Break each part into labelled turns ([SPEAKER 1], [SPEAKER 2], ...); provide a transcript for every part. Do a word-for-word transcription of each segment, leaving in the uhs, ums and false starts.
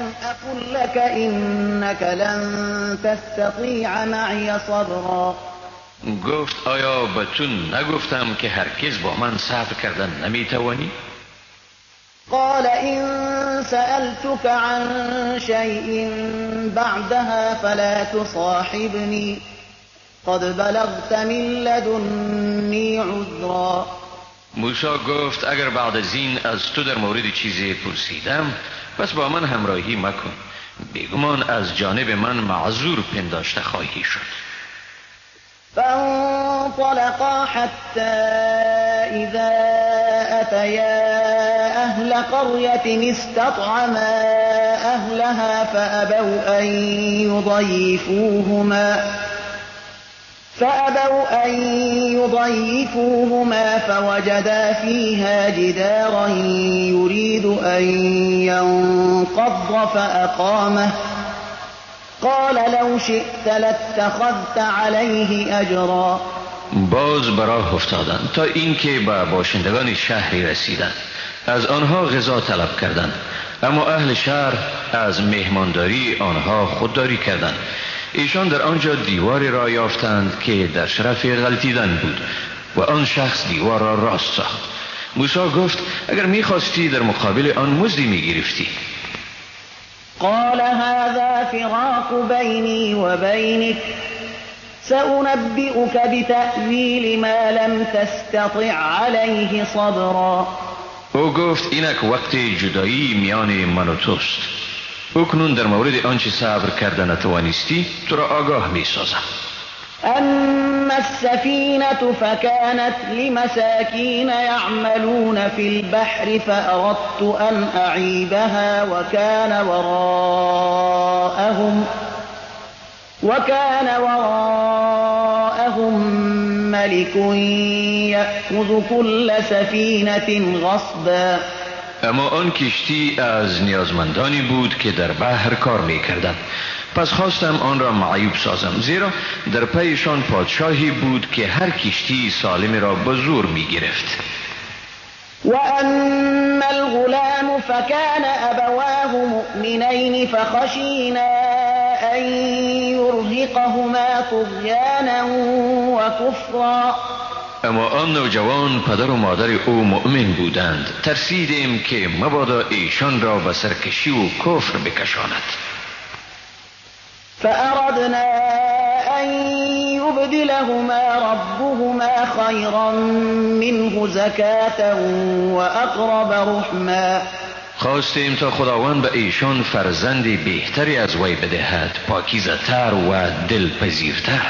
[SPEAKER 1] ألم أقل لك إنك لن تستطيع معي صبرا.
[SPEAKER 2] گفت آیا به تو نگفتم که هرگز با من صبر کردن نمیتوانی؟
[SPEAKER 1] قال إن سألتك عن شيء بعدها فلا تصاحبني قد بلغت من لدني عذرا.
[SPEAKER 2] موسی گفت اگر بعد از این از تو در مورد چیزی پرسیدم پس با من همراهی مکن، بیگمان از جانب من معذور پنداشته خواهی شد.
[SPEAKER 1] فانطلقا حتى إذا أتيا أهل قرية استطعما أهلها فأبوا أن يضيفوهما فأبوا أن يضيفوهما فوجدا فيها جدارا يريد أن ينقض فأقامه قال لو شئت لاتخذت عليه اجرا.
[SPEAKER 2] باز به راه افتادند تا اینکه به باشندگان شهری رسیدند. از آنها غذا طلب کردند، اما اهل شهر از مهمانداری آنها خودداری کردند. ایشان در آنجا دیواری را یافتند که در شرف غلطیدن بود و آن شخص دیوار را راست ساخت. موسی گفت اگر میخواستی در مقابل آن مزدی میگرفتی.
[SPEAKER 1] قال هذا فراق بيني وبينك سأنبئك بتأويل ما لم تستطع عليه صبرا.
[SPEAKER 2] او گفت اینک وقت جدایی میان من و توست. اکنون در مورد آنچه صبر کردن نتوانستی تو را آگاه می سازم.
[SPEAKER 1] أما السفينة فكانت لمساكين يعملون في البحر فأردت أن أعيبها وكان وراءهم وكان وراءهم ملك يأخذ كل سفينة غصبا.
[SPEAKER 2] اما آن کشتی از نیازمندانی بود که در بحر کار می کردند. پس خواستم آن را معیوب سازم، زیرا در پیشان پادشاهی بود که هر کشتی سالمی را به زور می گرفت.
[SPEAKER 1] و اما الغلام فکان ابواه مؤمنین فخشینا ان یرهقهما طغیانا و کفرا.
[SPEAKER 2] اما آن نوجوان پدر و مادر او مؤمن بودند، ترسیدیم که مبادا ایشان را به سرکشی و کفر بکشاند.
[SPEAKER 1] فأردنا أن يبدلهما ربهما خيرا منه زكاة وأقرب رحما.
[SPEAKER 2] خواستیم تا خداوند به ایشان فرزندی بهتری از وی بدهد، پاکیزه تر و دلپذیرتر.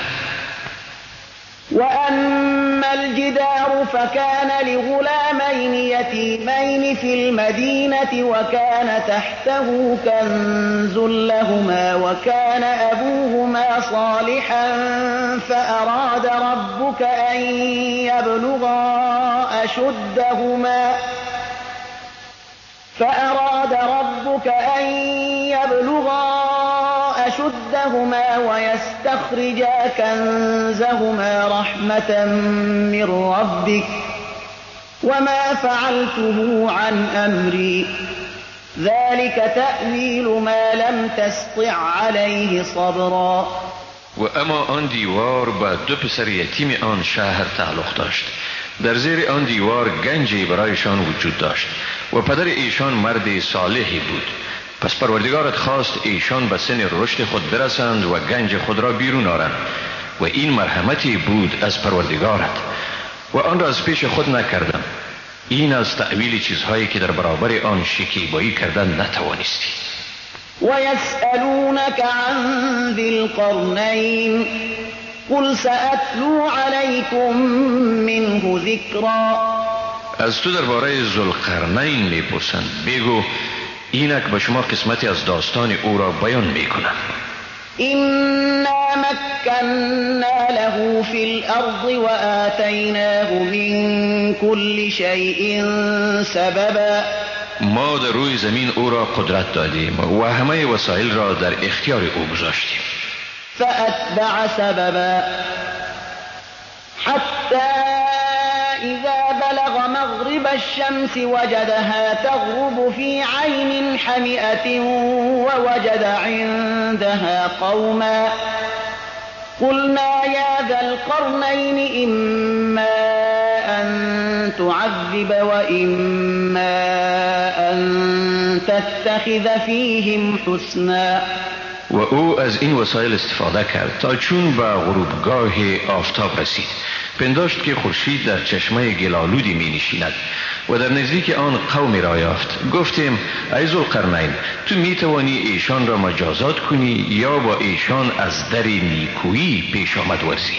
[SPEAKER 1] وأما الجدار فكان لغلامين يتيمين في المدينة وكان تحته كنز لهما وكان أبوهما صالحا فأراد ربك أن يبلغا أشدهما فأراد ربك أن يبلغا أشدهما ويستخرجا كنزهما رحمة من ربك وما فعلته عن أمري ذلك تأويل ما لم تستطع عليه صبرا.
[SPEAKER 2] و اما آن دیوار به دو پسر یتیم آن شهر تعلق داشت. در زیر آن دیوار گنجی برایشان وجود داشت و پدر ایشان مرد صالحی بود. پس پروردگارت خواست ایشان به سن رشد خود برسند و گنج خود را بیرون آرند و این مرحمتی بود از پروردگارت و آن را از پیش خود نکردم. این از تأویل چیزهایی که در برابر آن شکیبایی کردن نتوانستی.
[SPEAKER 1] و یسألونک عن ذی القرنین قل سأتلو علیکم منه ذکرا.
[SPEAKER 2] از تو درباره ذوالقرنین میپرسند، بگو اینک به شما قسمتی از داستان او را بیان میکنم.
[SPEAKER 1] إنا مكنا له في الأرض وآتيناه من كل شيء سببا.
[SPEAKER 2] ما در روی زمین او را قدرت دادیم و همه وسایل را در اختیار او گذاشتیم.
[SPEAKER 1] فأتبع سببا حتى إذا بلغ مغرب الشمس وجدها تغرب في عين حمئة ووجد عندها قوما قلنا يا ذا القرنين إما أن تعذب وإما أن تتخذ فيهم حسنا.
[SPEAKER 2] و او از این وسایل استفاده کرد تا چون به غروبگاه آفتاب رسید پنداشت که خورشید در چشمه گلالودی می نشیند و در نزدیک آن قومی را یافت. گفتیم ای ذوالقرنین تو می توانی ایشان را مجازات کنی یا با ایشان از در نیکویی پیش آمد ورزی؟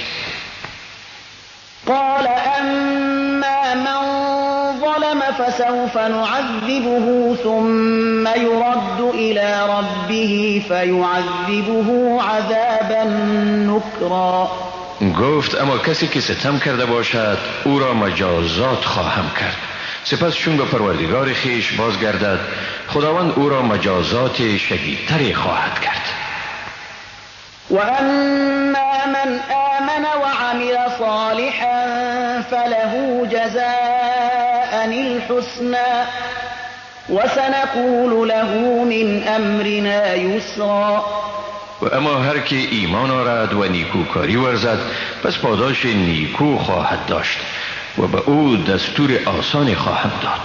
[SPEAKER 1] قال اما من ظلم فسوف نعذبه ثم يرد إلى ربه فيعذبه عذابا نكرا.
[SPEAKER 2] گفت اما کسی که ستم کرده باشد او را مجازات خواهم کرد، سپس چون به پروردگار خیش بازگردد خداوند او را مجازات شدیدتری خواهد کرد.
[SPEAKER 1] و اما من آمن وعمل صالحا فله جزاء الحسنى وسنقول له من امرنا یسرا.
[SPEAKER 2] و اما هر که ایمان آرد و نیکوکاری ورزد پس پاداش نیکو خواهد داشت و به او دستور آسانی خواهم داد.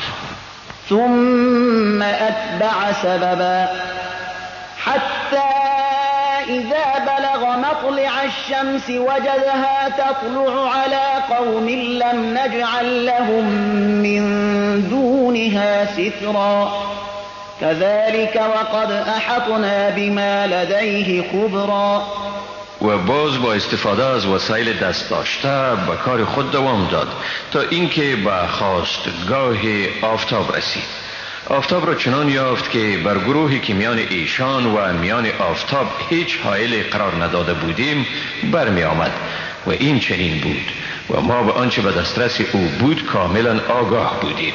[SPEAKER 1] ثم اتبع سببا حتی اذا بلغ مطلع الشمس وجدها تطلع على قوم لم نجعل لهم من دونها سترا كذلك وقد احطنا بما لديه خبرا.
[SPEAKER 2] و باز با استفاده از وسایل دست داشته به کار خود دوام داد تا اینکه به خواستگاه آفتاب رسید. آفتاب را چنان یافت که بر گروهی که میان ایشان و میان آفتاب هیچ حائل قرار نداده بودیم برمی آمد و این چنین بود و ما به آنچه به دسترس او بود کاملا آگاه بودیم.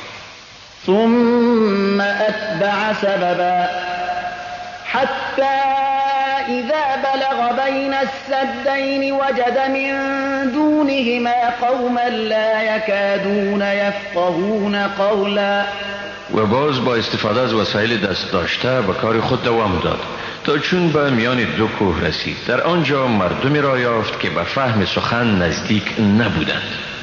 [SPEAKER 1] ثم اتبع سببا حتى اذا بلغ بين السدين وجد من دونهما قوما لا يكادون يفقهون قولا.
[SPEAKER 2] و باز با استفاده از وسایل دست داشته به کار خود دوام داد تا چون به میان دو کوه رسید در آنجا مردمی را یافت که به فهم سخن نزدیک نبودند.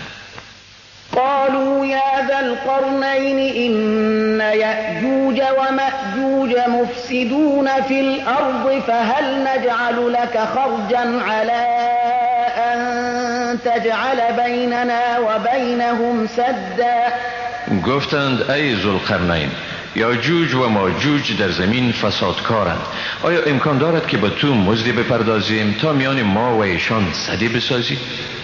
[SPEAKER 1] قالوا يا ذا القرنين إن يأجوج ومأجوج مفسدون في الأرض فهل نجعل لك خرجا على أن تجعل بيننا وبينهم سدا.
[SPEAKER 2] گفتند ای ذوالقرنین یاجوج و ماجوج در زمین فسادکارند، آیا امکان دارد که به تو مزدی بپردازیم تا میان ما و ایشان سدی بسازی؟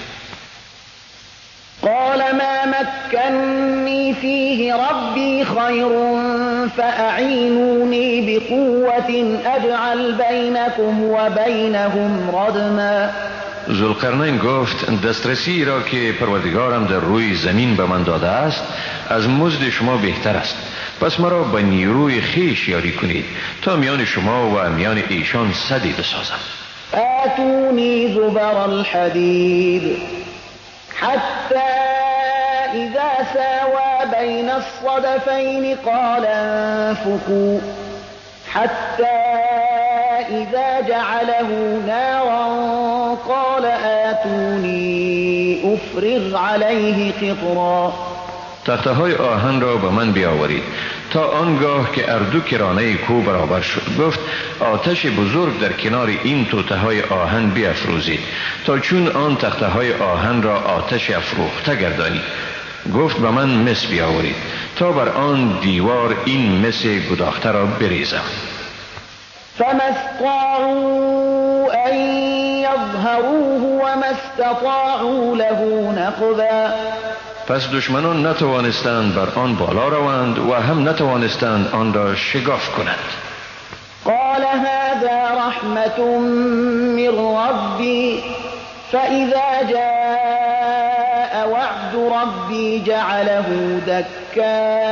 [SPEAKER 1] قال ما مكنني فيه ربي خير فأعينوني بقوة أجعل بينكم وبينهم ردما.
[SPEAKER 2] ذوالقرنین گفت دسترسی را که پروردگارم در روی زمین به من داده است از مزد شما بهتر است، پس مرا به نیروی خیش یاری کنید تا میان شما و میان ایشان سدی بسازم.
[SPEAKER 1] آتوني زبر الحديد حتى إذا ساوى بين الصدفين قال انفخوا حتى إذا جعله نارا قال آتوني أفرغ عليه قطرا.
[SPEAKER 2] تخته های آهن را به من بیاورید تا آنگاه که اردو کرانه کو برابر شد. گفت آتش بزرگ در کنار این توته های آهن بیافروزید تا چون آن تخته های آهن را آتش افروخته گردانید. گفت به من مس بیاورید تا بر آن دیوار این مس گداخته را بریزم.
[SPEAKER 1] فما استطاعوا ان يظهروه وما استطاعوا له نقبا.
[SPEAKER 2] پس دشمنان نتوانستند بر آن بالا روند و هم نتوانستند آن را شگاف کنند.
[SPEAKER 1] قال هذا رحمة من ربي فإذا جاء وعد ربي جعله دكا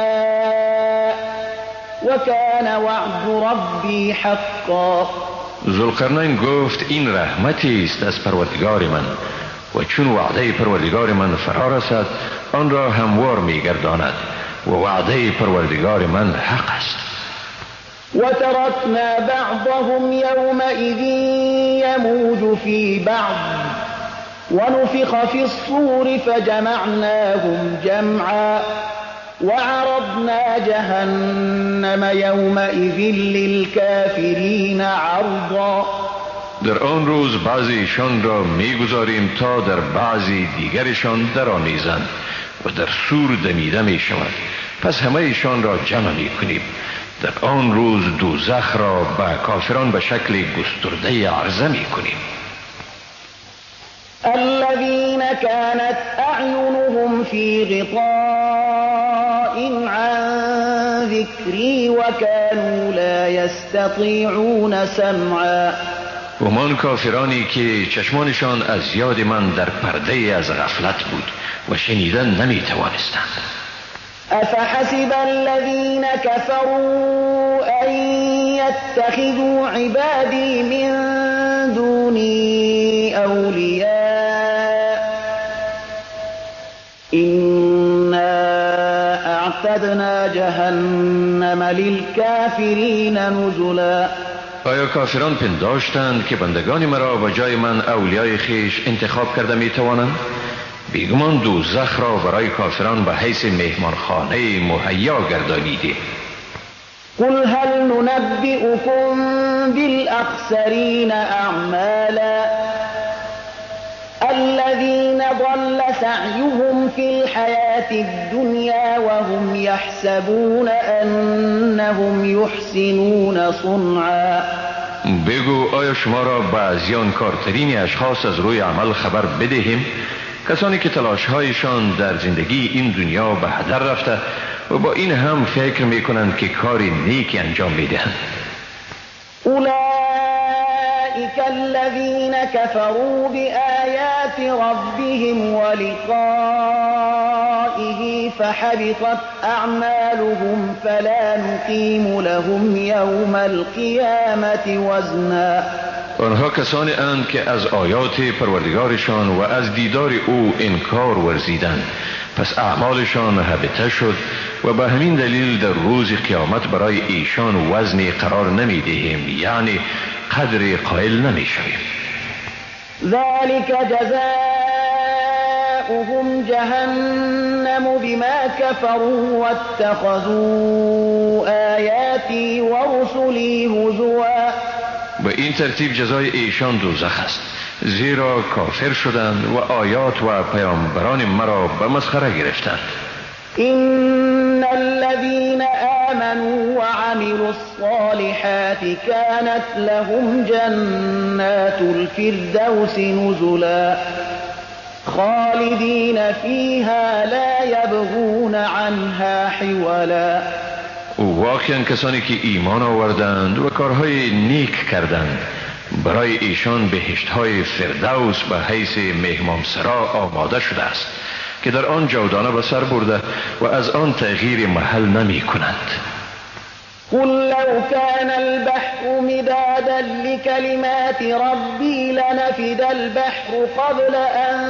[SPEAKER 1] وكان وعد ربي حقا.
[SPEAKER 2] ذوالقرنین گفت این رحمتی است از پروردگار من و چون وعده پروردگار من فرا رسد آن را هموار میگرداند و وعده پروردگار من حق است.
[SPEAKER 1] وتركنا بعضهم يومئذ يموج في بعض ونفخ في الصور فجمعناهم جمعا وعرضنا جهنم يومئذ للكافرين عرضا.
[SPEAKER 2] در آن روز بعضیشان را میگذاریم تا در بعضی دیگرشان درآمیزند و در سور دمیده می شود، پس همه ایشان را جمع می کنیم. در آن روز دوزخ را به کافران به شکل گسترده عرضه می کنیم.
[SPEAKER 1] الذين كانت أعينهم في غطاء عن ذكري وكانوا لا يستطيعون سمعا.
[SPEAKER 2] همان کافرانی که چشمانشان از یاد من در پرده از غفلت بود و شنیدن نمی توانستند.
[SPEAKER 1] أفحسب الذين كفروا أن يتخذوا عبادي من دوني أولياء إنا أعتدنا جهنم للكافرين نزلا.
[SPEAKER 2] آیا کافران پنداشتند که بندگان مرا به جای من اولیای خیش انتخاب کرده می توانند؟ بیگمان دوزخ را برای کافران به حیث مهمانخانه مهیا گردانیده.
[SPEAKER 1] قل هل ننبئكم بالأخسرين أعمالا الذين ضل سعيهم في الحياة الدنيا وهم يحسبون أنهم يحسنون صنعا.
[SPEAKER 2] بگو آیا شما را به زیانکارترین اشخاص از روی عمل خبر بدهیم؟ کسانی که تلاش‌هایشان در زندگی این دنیا به هدر رفته و با این هم فکر میکنند که کاری نیکی انجام میدهند.
[SPEAKER 1] اولئک الذین كفروا بآیات ربهم ولقائه فحبطت اعمالهم فلا نقیم لهم یوم القیامة وزنا.
[SPEAKER 2] آنها کسانی اند که از آیات پروردگارشان و از دیدار او انکار ورزیدند، پس اعمالشان هبطه شد و به همین دلیل در روز قیامت برای ایشان وزنی قرار نمی دهیم، یعنی قدر قائل نمی شویم.
[SPEAKER 1] ذلك جزاؤهم جهنم بما كفروا واتخذوا آیاتی ورسلی هزوا.
[SPEAKER 2] به این ترتیب جزای ایشان دوزخ است، زیرا کافر شدند و آیات و پیامبران مرا به مسخره گرفتند.
[SPEAKER 1] ان الذين آمنوا وعملوا الصالحات كانت لهم جنات الفردوس نزلا خالدين فيها لا يبغون عنها حولا.
[SPEAKER 2] واقعا کسانی که ایمان آوردند و کارهای نیک کردند برای ایشان بهشت‌های فردوس به حیث مهمانسرا آماده شده است که در آن جاودانه به سر برده و از آن تغییر محل نمی کنند.
[SPEAKER 1] قل لو كان البحر مدادا لكلمات ربي لنفد البحر قبل أن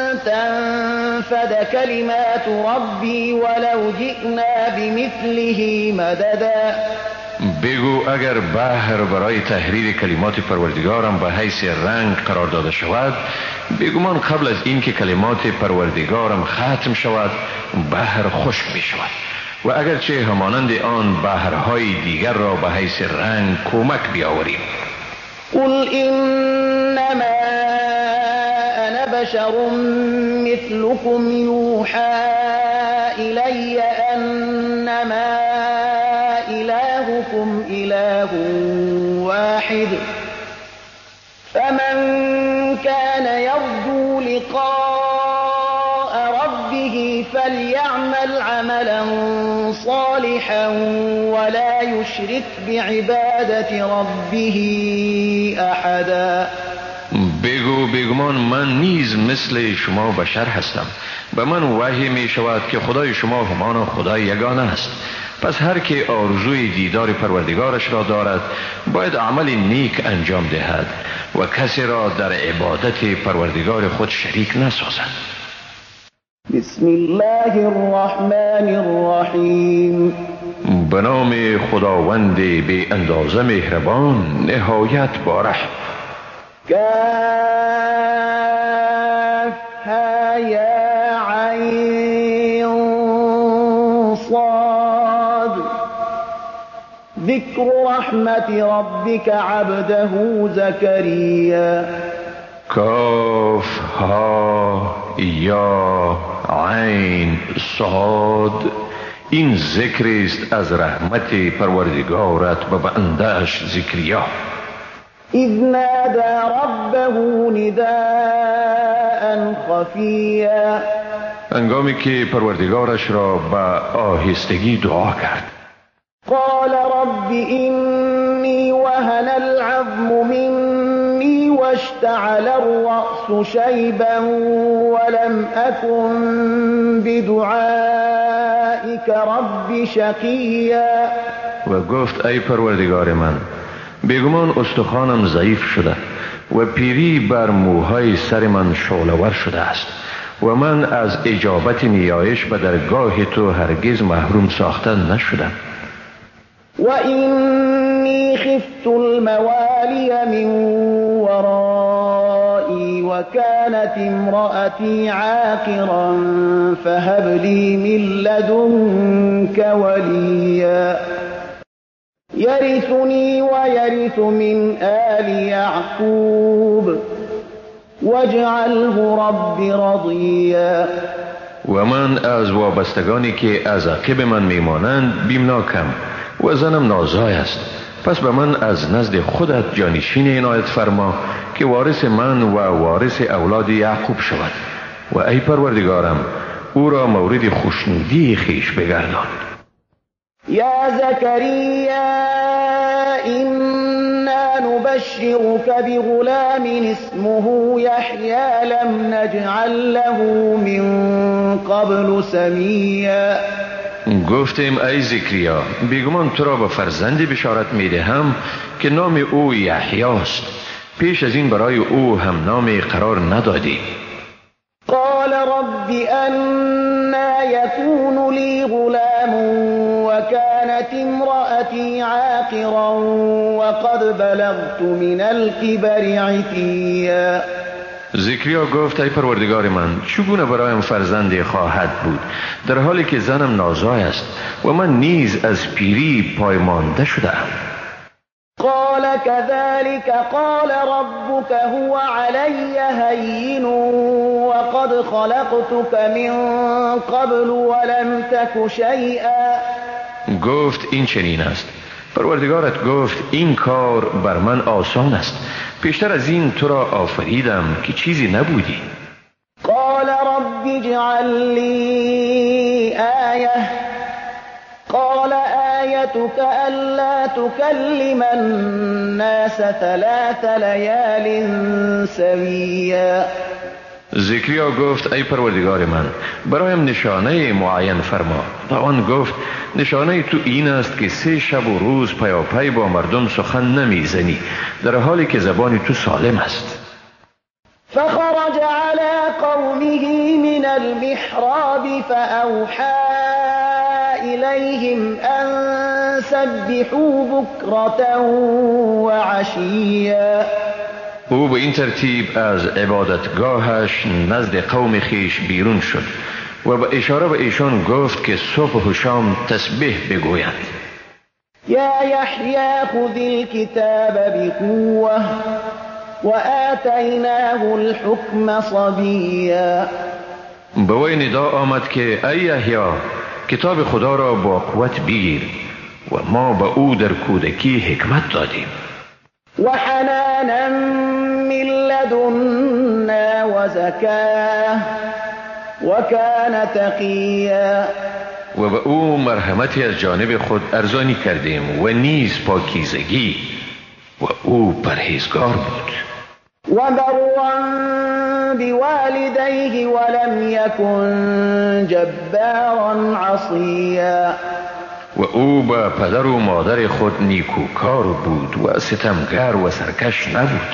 [SPEAKER 1] تنفد كلمات ربي ولو جئنا بمثله مددا.
[SPEAKER 2] بگو اگر بحر برای تحریر کلمات پروردگارم به حیث رنگ قرار داده شود، بگمان قبل از این که کلمات پروردگارم ختم شود بحر خشک می شود و اگرچه همانند آن بحرهای دیگر را به حیث رنگ کمک بیاوریم.
[SPEAKER 1] قل انما انا بشر مثلكم يوحى الي انما الهكم اله واحد فمن كان يرجو لقاء ربه فليعمل عملا صالحا ولا يشرك بعبادة ربه احدا.
[SPEAKER 2] بگو بیگمان من نیز مثل شما بشر هستم، به من وحی می شود که خدای شما همان خدای یگانه است. پس هر که آرزوی دیدار پروردگارش را دارد باید عمل نیک انجام دهد و کسی را در عبادت پروردگار خود شریک نسازد.
[SPEAKER 1] بسم الله الرحمن الرحیم.
[SPEAKER 2] به نام خداوند بی اندازه مهربان نهایت بارحم.
[SPEAKER 1] کاف ها یا عین صاد. ذکر رحمت ربک عبده زکریا.
[SPEAKER 2] کاف ها یا عین صاد. این ذکر است از رحمت پروردگارت به بنده‌اش زکریا.
[SPEAKER 1] اذ نادى ربه نداء خفیا.
[SPEAKER 2] هنگامی که پروردگارش را به آهستگی دعا کرد.
[SPEAKER 1] قال رب إني وهن العظم مني واشتعل الرأس شيبا ولم أكن بدعائك رب شقيا.
[SPEAKER 2] و گفت ای پروردگار من، بیگمان استخوانم ضعیف شده و پیری بر موهای سر من شعله‌ور شده است و من از اجابت نیایش به درگاه تو هرگز محروم ساخته نشدم.
[SPEAKER 1] وإني خفت الموالي من ورائي وكانت امرأتي عاقرا فهب لي من لدنك وليا يرثني ويرث من آل يعقوب واجعله رب رضيا.
[SPEAKER 2] و من از وابستگانی که از عقب من میمانند بیمناکم و زنم نازای است، پس به من از نزد خودت جانشین عنایت فرما که وارث من و وارث اولاد یعقوب شود و ای پروردگارم او را مورد خوشنودی خیش بگردان.
[SPEAKER 1] یا زکریا إنا نبشرك بغلام اسمه يحيى لم نجعل له من قبل سمیا.
[SPEAKER 2] گفتیم ای زکریا بیگمان تو را به فرزندی بشارت میدهم که نام او یحیی است، پیش از این برای او هم نامی قرار ندادی.
[SPEAKER 1] قال رب أنا يكون لي غلام وكانت امرأتي عاقرا وقد بلغت من الكبر عتيا.
[SPEAKER 2] زکریا گفت ای پروردگار من چگونه برایم فرزندی خواهد بود در حالی که زنم نازای است و من نیز از پیری پایمانده شدم.
[SPEAKER 1] قال كذلك قال ربك هو علي هين وقد خلقتك من قبل ولم تك شيئا.
[SPEAKER 2] گفت این چنین است، پروردگارت گفت این کار بر من آسان است، پیشتر از این تو را آفریدم که چیزی نبودی.
[SPEAKER 1] قال رب اجعل لي آیه. قال آیتك ألا تكلم الناس ثلاث لیال سویا.
[SPEAKER 2] زکریا گفت ای پروردگار من برایم نشانه معین فرما. آن گفت نشانه تو این است که سه شب و روز پیاپی با مردم سخن نمیزنی در حالی که زبان تو سالم است.
[SPEAKER 1] فخرج على قومه من المحراب فأوحى إليهم أن سبحوا بكرة وعشيا.
[SPEAKER 2] او به این ترتیب از عبادتگاهش نزد قوم خیش بیرون شد و به اشاره به ایشان گفت که صبح و شام تسبیح بگویند.
[SPEAKER 1] یا یحیی خذ الكتاب بقوة وآتیناه الحکم صبیا.
[SPEAKER 2] به وی ندا آمد که ای یحیی کتاب خدا را با قوت بگیر و ما به او در کودکی حکمت دادیم.
[SPEAKER 1] وحنانا من لدنا وزکاه وكان تقیا.
[SPEAKER 2] و به او مرحمتی از جانب خود ارزانی کردیم و نیز پاکیزگی و او پرهیزگار بود.
[SPEAKER 1] و برا بوالديه ولم يكن جبارا عصيا.
[SPEAKER 2] و او به پدر و مادر خود نیکوکار بود و ستمگر و سرکش نبود.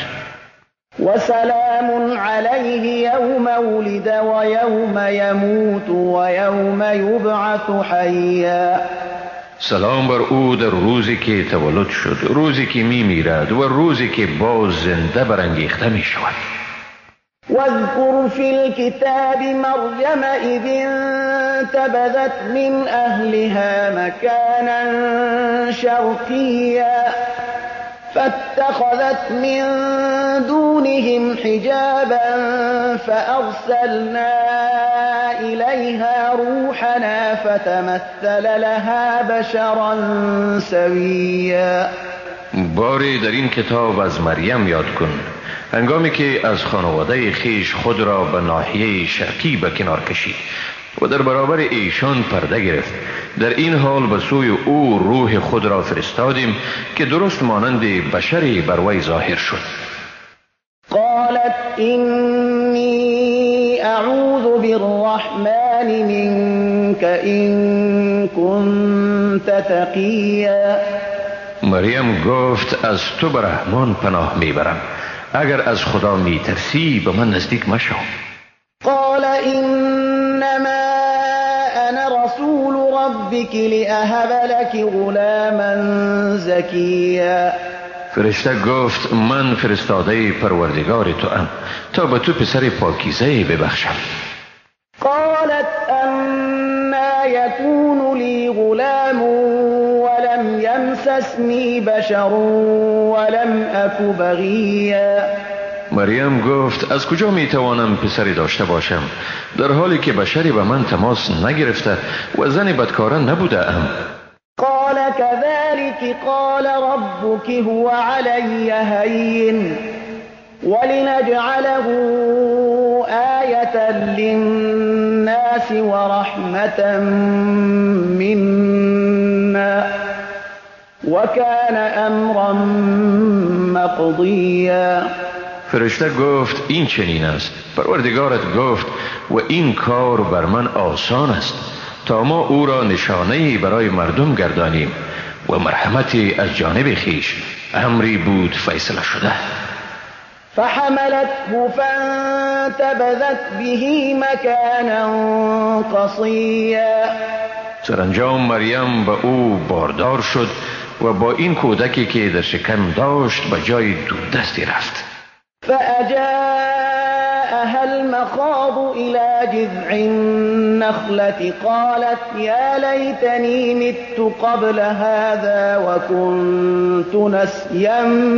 [SPEAKER 1] وسلام عليه يوم ولد ويوم يموت ويوم يبعث حيا.
[SPEAKER 2] سلام بر او در روزی که تولد شد، روزی که می میرد و روزی که باز زنده برانگیخته می شود.
[SPEAKER 1] واذكر في الكتاب مريم إذ انتبذت من أهلها مكانا شرقيا فاتخذت من دونهم حجابا فأرسلنا إليها روحنا فتمثل لها بشرا سويا.
[SPEAKER 2] باری در این کتاب از مریم یاد کن هنگامی که از خانواده خیش خود را به ناحیه شرقی به کنار کشید و در برابر ایشان پرده گرفت. در این حال به سوی او روح خود را فرستادیم که درست مانند بشری بر وی ظاهر شد.
[SPEAKER 1] قالت إني أعوذ بالرحمن منك إن كنت تقيا.
[SPEAKER 2] مریم گفت از تو به رحمان پناه میبرم، اگر از خدا میترسی به من نزدیک مشو.
[SPEAKER 1] قال إنما أنا رسول ربك لأهب لك غلاما زكيا.
[SPEAKER 2] فرشته گفت من فرستاده پروردگار تو ام تا به تو پسر پاکیزه ببخشم.
[SPEAKER 1] قالت أنا يكون لي غلام ولم يمسسني بشر ولم أك بغيا.
[SPEAKER 2] مریم گفت از کجا می توانم پسری داشته باشم در حالی که بشری به من تماس نگرفته و زن بدکاره نبوده ام.
[SPEAKER 1] قال كذلك قال ربك هو علي هين ولنجعله آية للناس ورحمة منا وكان أمرا مقضيا.
[SPEAKER 2] فرشته گفت این چنین است. پروردگارت گفت و این کار بر من آسان است تا ما او را نشانه‌ای برای مردم گردانیم و مرحمتی از جانب خیش، امری بود فیصله شده.
[SPEAKER 1] فحملته فانتبذت به مكانا قصيا.
[SPEAKER 2] سرانجام مریم به او باردار شد و با این کودکی که در شکم داشت به جای دوردستی رفت.
[SPEAKER 1] فأجاءها المخاض إلى جذع النخلة قالت يا ليتني مت قبل هذا وكنت نسيا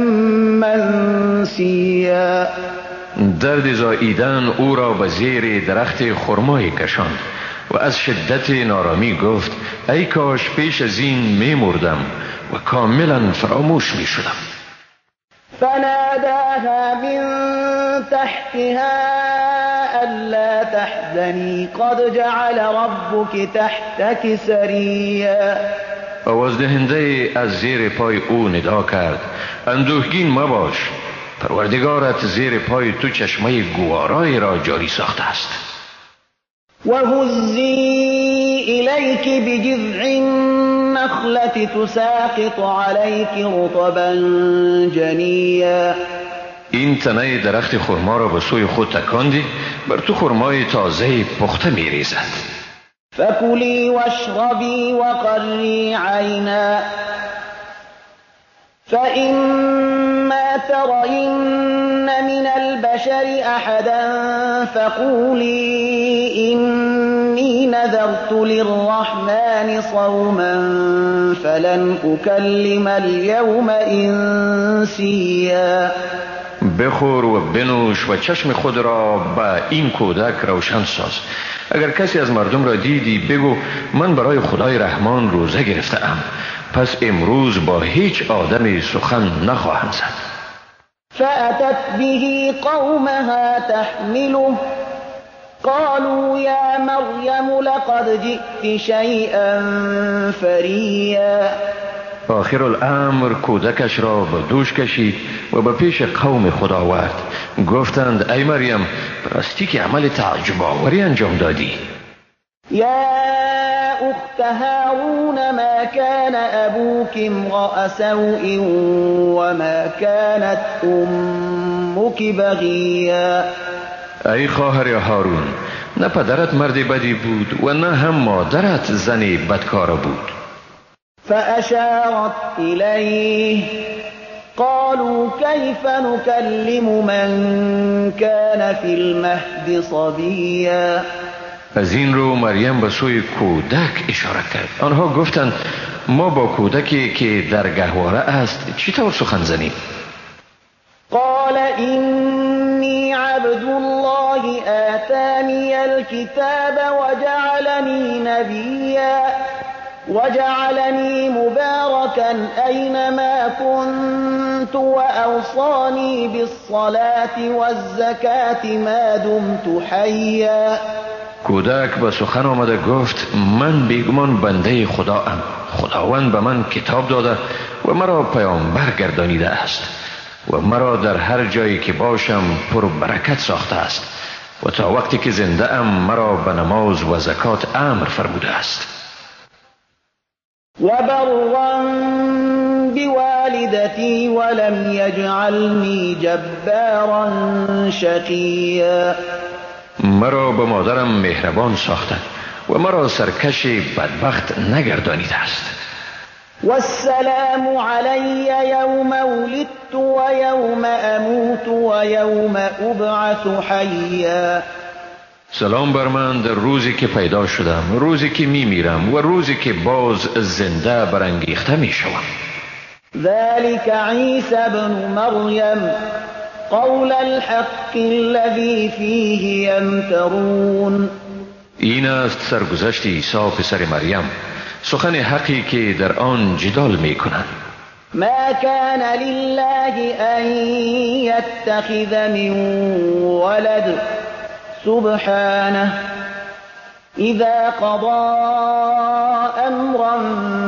[SPEAKER 1] منسيا.
[SPEAKER 2] درد زاییدن او را به زیر درخت خرمایی کشاند و از شدت نارامی گفت ای کاش پیش از این می مردم و کاملا فراموش می شدم.
[SPEAKER 1] فناداها من تحتها ألا تحزني قد جعل ربك تحتك سريا.
[SPEAKER 2] آواز دهنده از زیر پای او ندا کرد اندوهگین مباش، پروردگارت زیر پای تو چشمه گوارای را جاری ساخته است.
[SPEAKER 1] وهزي إليك بجذع النخلة تساقط عليك رطبا جنيا.
[SPEAKER 2] این تنه درخت خرما را به سوی خود تکاندی، بر تو خرمای تازه پخته می ریزد.
[SPEAKER 1] فكلي واشربي وقري عينا فإما ترين من البشر أحدا فقولي إني نذرت للرحمن صوما فلن أكلم اليوم إنسيا.
[SPEAKER 2] بخور و بنوش و چشم خود را به این کودک روشن ساز. اگر کسی از مردم را دیدی بگو من برای خدای رحمان روزه گرفته ام، پس امروز با هیچ آدمی سخن نخواهم زد.
[SPEAKER 1] فأتت به قومها تحمله قالوا يا مريم لقد جئت شيئا فريا.
[SPEAKER 2] آخر الامر کودکش را به دوش کشید و به پیش قوم خود آورد. گفتند ای مریم راستی که عمل تعجب آوری انجام دادی.
[SPEAKER 1] یا أخت هارون ما كان أبوك امرأ سوء وما كانت أمك بغيا.
[SPEAKER 2] ای خواهر هارون، نه پدرت مرد بدی بود و نه هم مادرت زنی بدکار بود.
[SPEAKER 1] فأشارت إليه قالوا كيف نكلم من كان في المهد صبيا.
[SPEAKER 2] از این رو مریم به سوی کودک اشاره کرد. آنها گفتند ما با کودکی که در گهواره است چطور سخن زنیم؟
[SPEAKER 1] قال إني عبد الله آتاني الكتاب وجعلني نبيا وجعلني مباركا أينما كنت وأوصاني بالصلاة والزكاة ما دمت حيا.
[SPEAKER 2] کودک به سخن آمده گفت من بیگمان بنده خدا ام. خداوند به من کتاب داده و مرا پیامبر گردانیده است و مرا در هر جایی که باشم پر برکت ساخته است و تا وقتی که زنده ام مرا به نماز و زکات امر فرموده است.
[SPEAKER 1] و برا بوالدتی ولم یجعلنی جبارا شقیا.
[SPEAKER 2] مرا به مادرم مهربان ساخته و مرا سرکش بدبخت نگردانیده است.
[SPEAKER 1] والسلام علی یوم ولدت و یوم اموت و یوم ابعث حیا.
[SPEAKER 2] سلام بر من در روزی که پیدا شدم، روزی که می میرم و روزی که باز زنده برانگیخته می شوم.
[SPEAKER 1] ذلك عیسی ابن مریم قول الحق الذي فيه يمترون.
[SPEAKER 2] این است سرگذشت عیسی پسر مریم، سخن حقی که در آن جدال می کنند.
[SPEAKER 1] ما كان لله ان يتخذ من ولد سبحانه اذا قضى امرا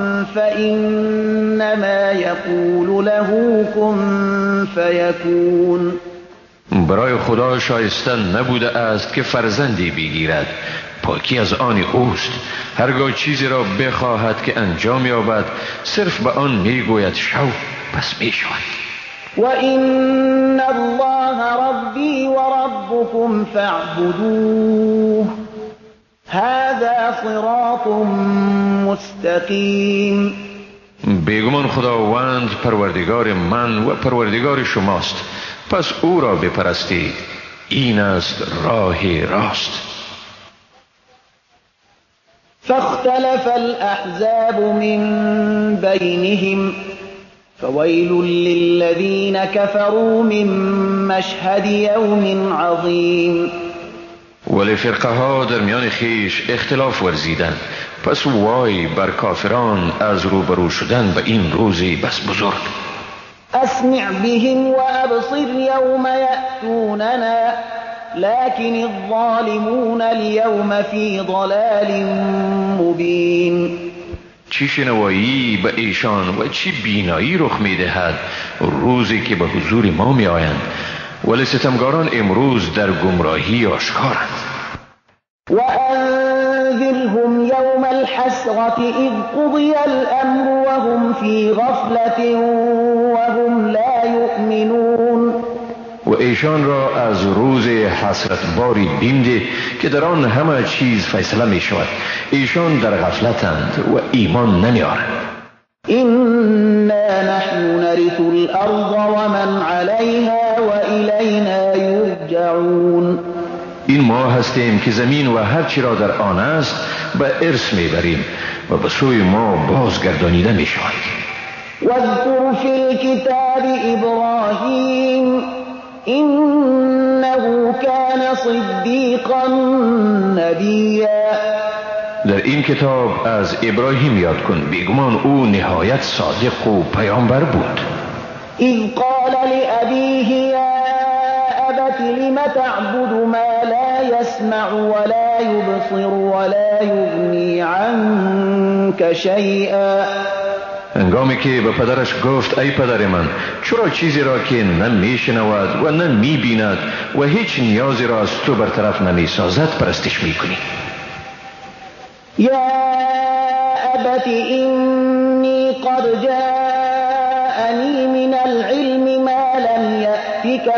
[SPEAKER 1] فانما يقول له كن فيكون.
[SPEAKER 2] برای خدا شایسته نبوده است که فرزندی بگیرد، پاکی از آن اوست. هرگاه چیزی را بخواهد که انجام یابد صرف به آن میگوید شو، پس میشود.
[SPEAKER 1] و ان الله ربی و ربکم فاعبدوه هذا صراط مستقیم.
[SPEAKER 2] بیگمان خداوند پروردگار من و پروردگار شماست، پس او را بپرستید، این است راه راست.
[SPEAKER 1] فاختلف الأحزاب من بينهم فويل للذين كفروا من مشهد يوم عظيم.
[SPEAKER 2] ولی فرقه ها در میان خیش اختلاف ورزیدند، پس وای بر کافران از روبرو شدن به این روزی بس بزرگ.
[SPEAKER 1] اسمع بهم وابصر يوم يأتوننا لكن الظالمون اليوم في ضلال مبين.
[SPEAKER 2] چی شنوایی به ایشان و چی بینایی رخ می دهد روزی که به حضور ما می آیند، ولی ستمگاران امروز در گمراهی آشکارند.
[SPEAKER 1] و انذرهم یوم الحسرة اذ قضی الامر وهم فی غفلة وهم لا یؤمنون.
[SPEAKER 2] و ایشان را از روز حسرت باری بینده که در آن همه چیز فیصله می شود، ایشان در غفلتند و ایمان نمی آرند.
[SPEAKER 1] إنا نحن نرث الأرض ومن عليها وإلينا يرجعون.
[SPEAKER 2] این ما هستیم که زمین و هر چی را در آن است به ارث میبریم و به سوی ما بازگردانیده می شود.
[SPEAKER 1] واذكر في الكتاب إبراهيم إنه كان صديقا نبيا.
[SPEAKER 2] در این کتاب از ابراهیم یاد کن، بیگمان او نهایت صادق و پیامبر بود.
[SPEAKER 1] اذ قال لأبيه یا ابت لم تعبد ما لا يسمع ولا يبصر ولا يغني عنك شيئا.
[SPEAKER 2] هنگامی که به پدرش گفت ای پدر من، چرا چیزی را که نه میشنود و نه میبیند و هیچ نیازی را از تو برطرف نمیسازد پرستش میکنی؟
[SPEAKER 1] يا أبت إني قد جاءني من العلم ما لم يأتك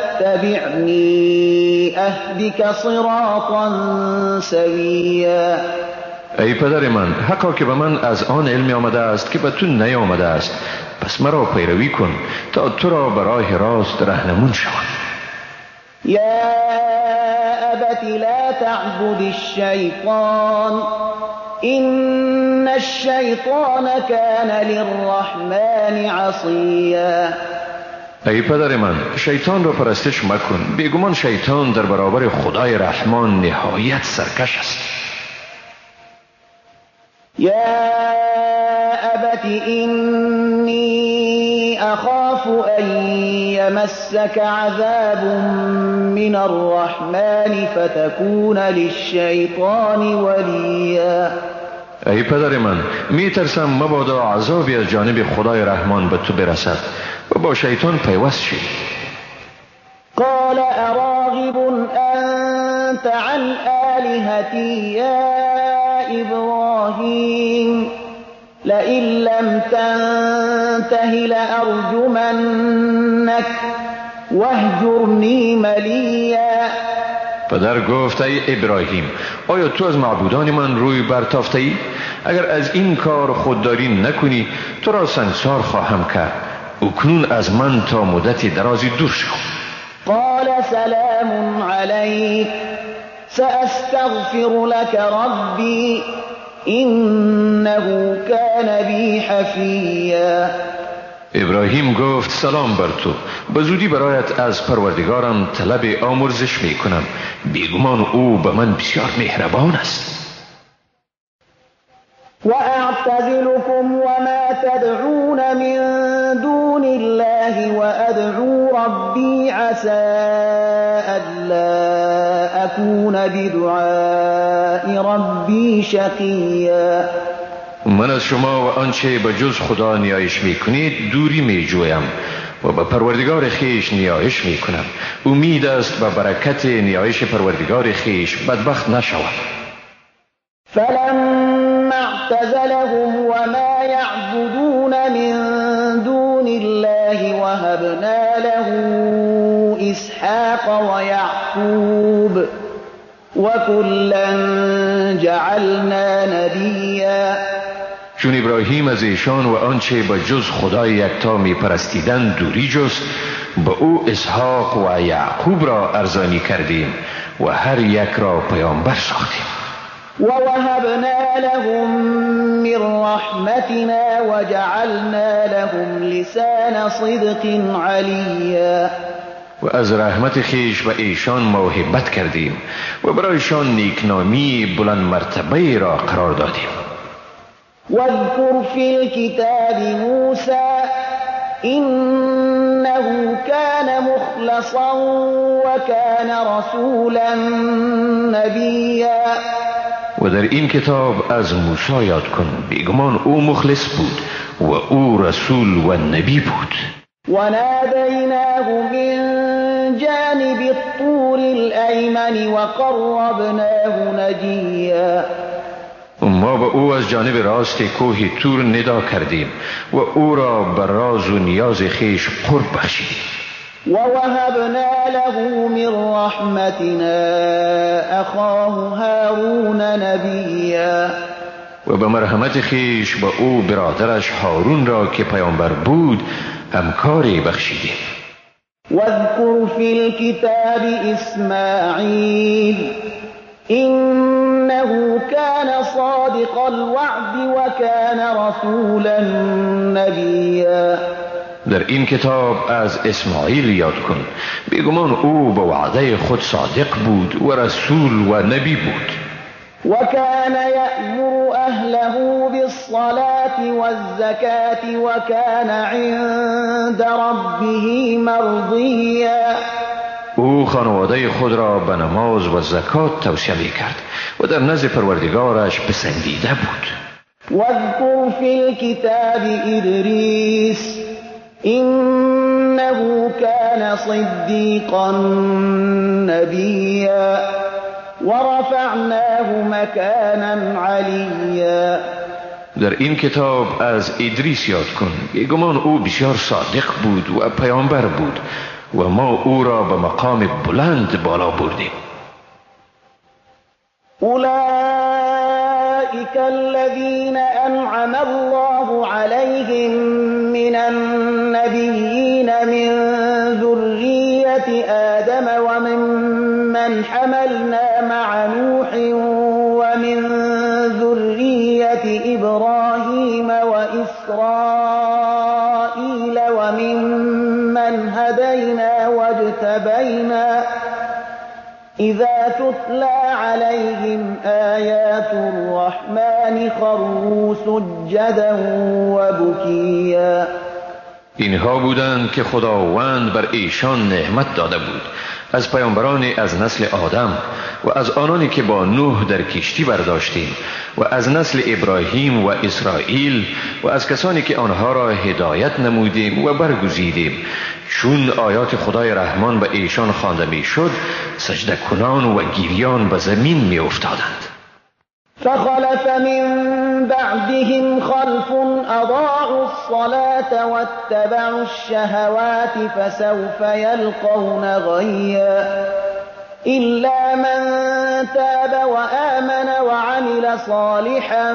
[SPEAKER 1] فاتبعني أهدك صراطا سويا.
[SPEAKER 2] ای پدر من، حقا که به من از آن علمی آمده است که به تو نیامده است، پس مرا پیروی کن تا تو را به راه راست رهنمون شوم.
[SPEAKER 1] یا ابت لا تعبد الشیطان این الشیطان کان للرحمن عصیا.
[SPEAKER 2] ای پدر من، شیطان را پرستش مکن، بیگمان شیطان در برابر خدای رحمان نهایت سرکش است.
[SPEAKER 1] یا ابت اینی اخاف ان یمسک عذاب من الرحمن فتکون للشیطان ولیا.
[SPEAKER 2] ای پدر من، می ترسم مبادا عذابی از جانب خدای رحمان به تو برسد و با شیطان پیوست شی.
[SPEAKER 1] قال اراغب انت عن آلهتی یا ابراهیم لئن لم تنته لارجمنک واهجرنی ملیا.
[SPEAKER 2] پدر گفت ای ابراهیم، آیا تو از معبودان من روی برتافته ای؟ اگر از این کار خودداری نکنی تو را سنگسار خواهم کرد. اکنون از من تا مدتی درازی دور شو.
[SPEAKER 1] قال سلام علیک سأستغفر لك ربی انه کان بی حفیا.
[SPEAKER 2] ابراهیم گفت سلام بر تو، به زودی برایت از پروردگارم طلب آمرزش می کنم، بیگمان او به من بسیار مهربان است.
[SPEAKER 1] و اعتزلكم وما تدعون من دون الله و ادعو ربی عسى الا اكون بدعاء ربی شقیا.
[SPEAKER 2] من از شما و آنچه به جز خدا نیایش می کنید دوری می جویم و به پروردگار خیش نیایش می کنم. امید است به برکت نیایش پروردگار خیش بدبخت نشوم.
[SPEAKER 1] فلما اعتزلهم وما يعبدون من دون الله وهبنا له اسحاق ويعقوب وكلا جعلنا نبیا.
[SPEAKER 2] چون ابراهیم از ایشان و آنچه به جز خدای یکتا می پرستیدن دوری جست، به او اسحاق و یعقوب را ارزانی کردیم و هر یک را پیامبر ساختیم.
[SPEAKER 1] و وهبنا لهم من رحمتنا و جعلنا لهم لسان صدق علیا.
[SPEAKER 2] و از رحمت خیش به ایشان موهبت کردیم و برایشان نیکنامی بلند مرتبه را قرار دادیم.
[SPEAKER 1] واذكر في الكتاب موسى إنه كان مخلصا وكان رسولا نبيا.
[SPEAKER 2] و در این کتاب از موسی یاد کن، بیگمان او مخلص بود و او رسول و نبی بود.
[SPEAKER 1] وناديناه من جانب الطور الأيمن وقربناه نجيا.
[SPEAKER 2] ما به او از جانب راست کوه تور ندا کردیم و او را به راز و نیاز خیش قرب بخشیدیم.
[SPEAKER 1] و وهبنا له من رحمتنا اخاه هارون نبیا.
[SPEAKER 2] و به مرحمت خیش به او برادرش هارون را که پیامبر بود همکاری بخشیدیم.
[SPEAKER 1] واذكر في الكتاب اسماعیل إنه كان صادق الوعد وكان رسولا نبيا.
[SPEAKER 2] در این کتاب از اسماعیل یاد کن، بیگمان او به وعده خود صادق بود و رسول و نبی بود.
[SPEAKER 1] وكان يأمر أهله بالصلاة والزكاة وكان عند ربه مرضيا.
[SPEAKER 2] او خانواده خود را به نماز و زکات توصیه می کرد و در نزد پروردگارش پسندیده بود.
[SPEAKER 1] واذكر في الكتاب ادریس انه كان صدیقا نبیا. ورفعناه مكانا عليا.
[SPEAKER 2] در این کتاب از ادریس یاد کن. بیگمان او بسیار صادق بود و پیامبر بود و ما او را به مقام بلند بالا بردیم.
[SPEAKER 1] أولئك الذين أنعم الله عليهم من النبيين من ذرية آدم وممن حملنا مع نوح ومن ذرية إبراهيم وإسرائيل وممن هدينا واجتبينا إذا تتلى عليهم آيات الرحمن خروا سجدا وبكيا.
[SPEAKER 2] اینها بودند که خداوند بر ایشان نعمت داده بود از پیامبران از نسل آدم و از آنانی که با نوح در کشتی برداشتیم و از نسل ابراهیم و اسرائیل و از کسانی که آنها را هدایت نمودیم و برگزیدیم. چون آیات خدای رحمان به ایشان خوانده می شد سجده کنان و گریان به زمین می افتادند.
[SPEAKER 1] فخلف من بعدهم خلف أضاعوا الصلاة واتبعوا الشهوات فسوف يلقون غيا. إلا من تاب وآمن وعمل صالحا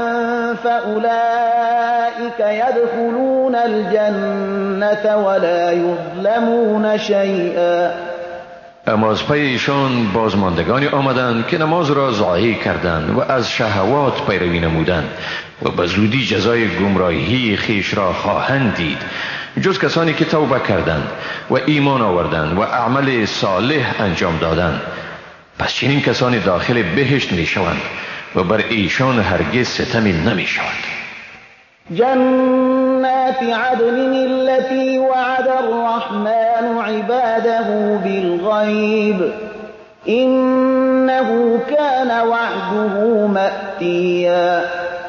[SPEAKER 1] فأولئك يدخلون الجنة ولا يظلمون شيئا.
[SPEAKER 2] اما از پی ایشان بازماندگانی آمدند که نماز را ضایع کردند و از شهوات پیروی نمودند و به زودی جزای گمراهی خیش را خواهند دید، جز کسانی که توبه کردند و ایمان آوردند و عمل صالح انجام دادند. پس چنین کسانی داخل بهشت می شوند و بر ایشان هرگز ستمی نمی شود.
[SPEAKER 1] جنات عدن التي وعد الرحمن عباده بالغيب إنه كان وعده مأتیا.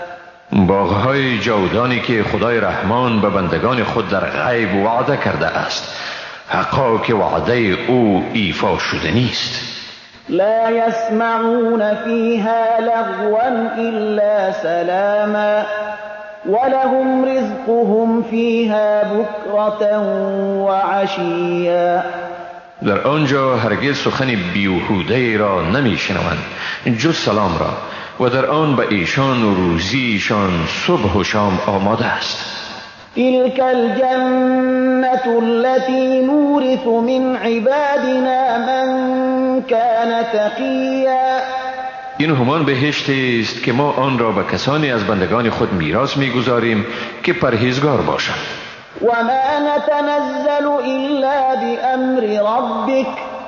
[SPEAKER 2] باغهای جاودانی که خدای رحمان به بندگان خود در غیب وعده کرده است، حقا که وعده او ایفا شده نیست.
[SPEAKER 1] لا يسمعون فيها لغوا إلا سلاما ولهم رزقهم فيها بكرة وعشيا.
[SPEAKER 2] در آنجا هرگز سخن بیهوده را نمی شنوند جز سلام را و در آن به ایشان روزیشان صبح و شام آماده است.
[SPEAKER 1] تلك الجنة التي نورث من عبادنا من كان تقيا.
[SPEAKER 2] این همان بهشت است که ما آن را به کسانی از بندگان خود میراث میگذاریم که پرهیزگار باشند.
[SPEAKER 1] و ما نتنزل الا بامر ربک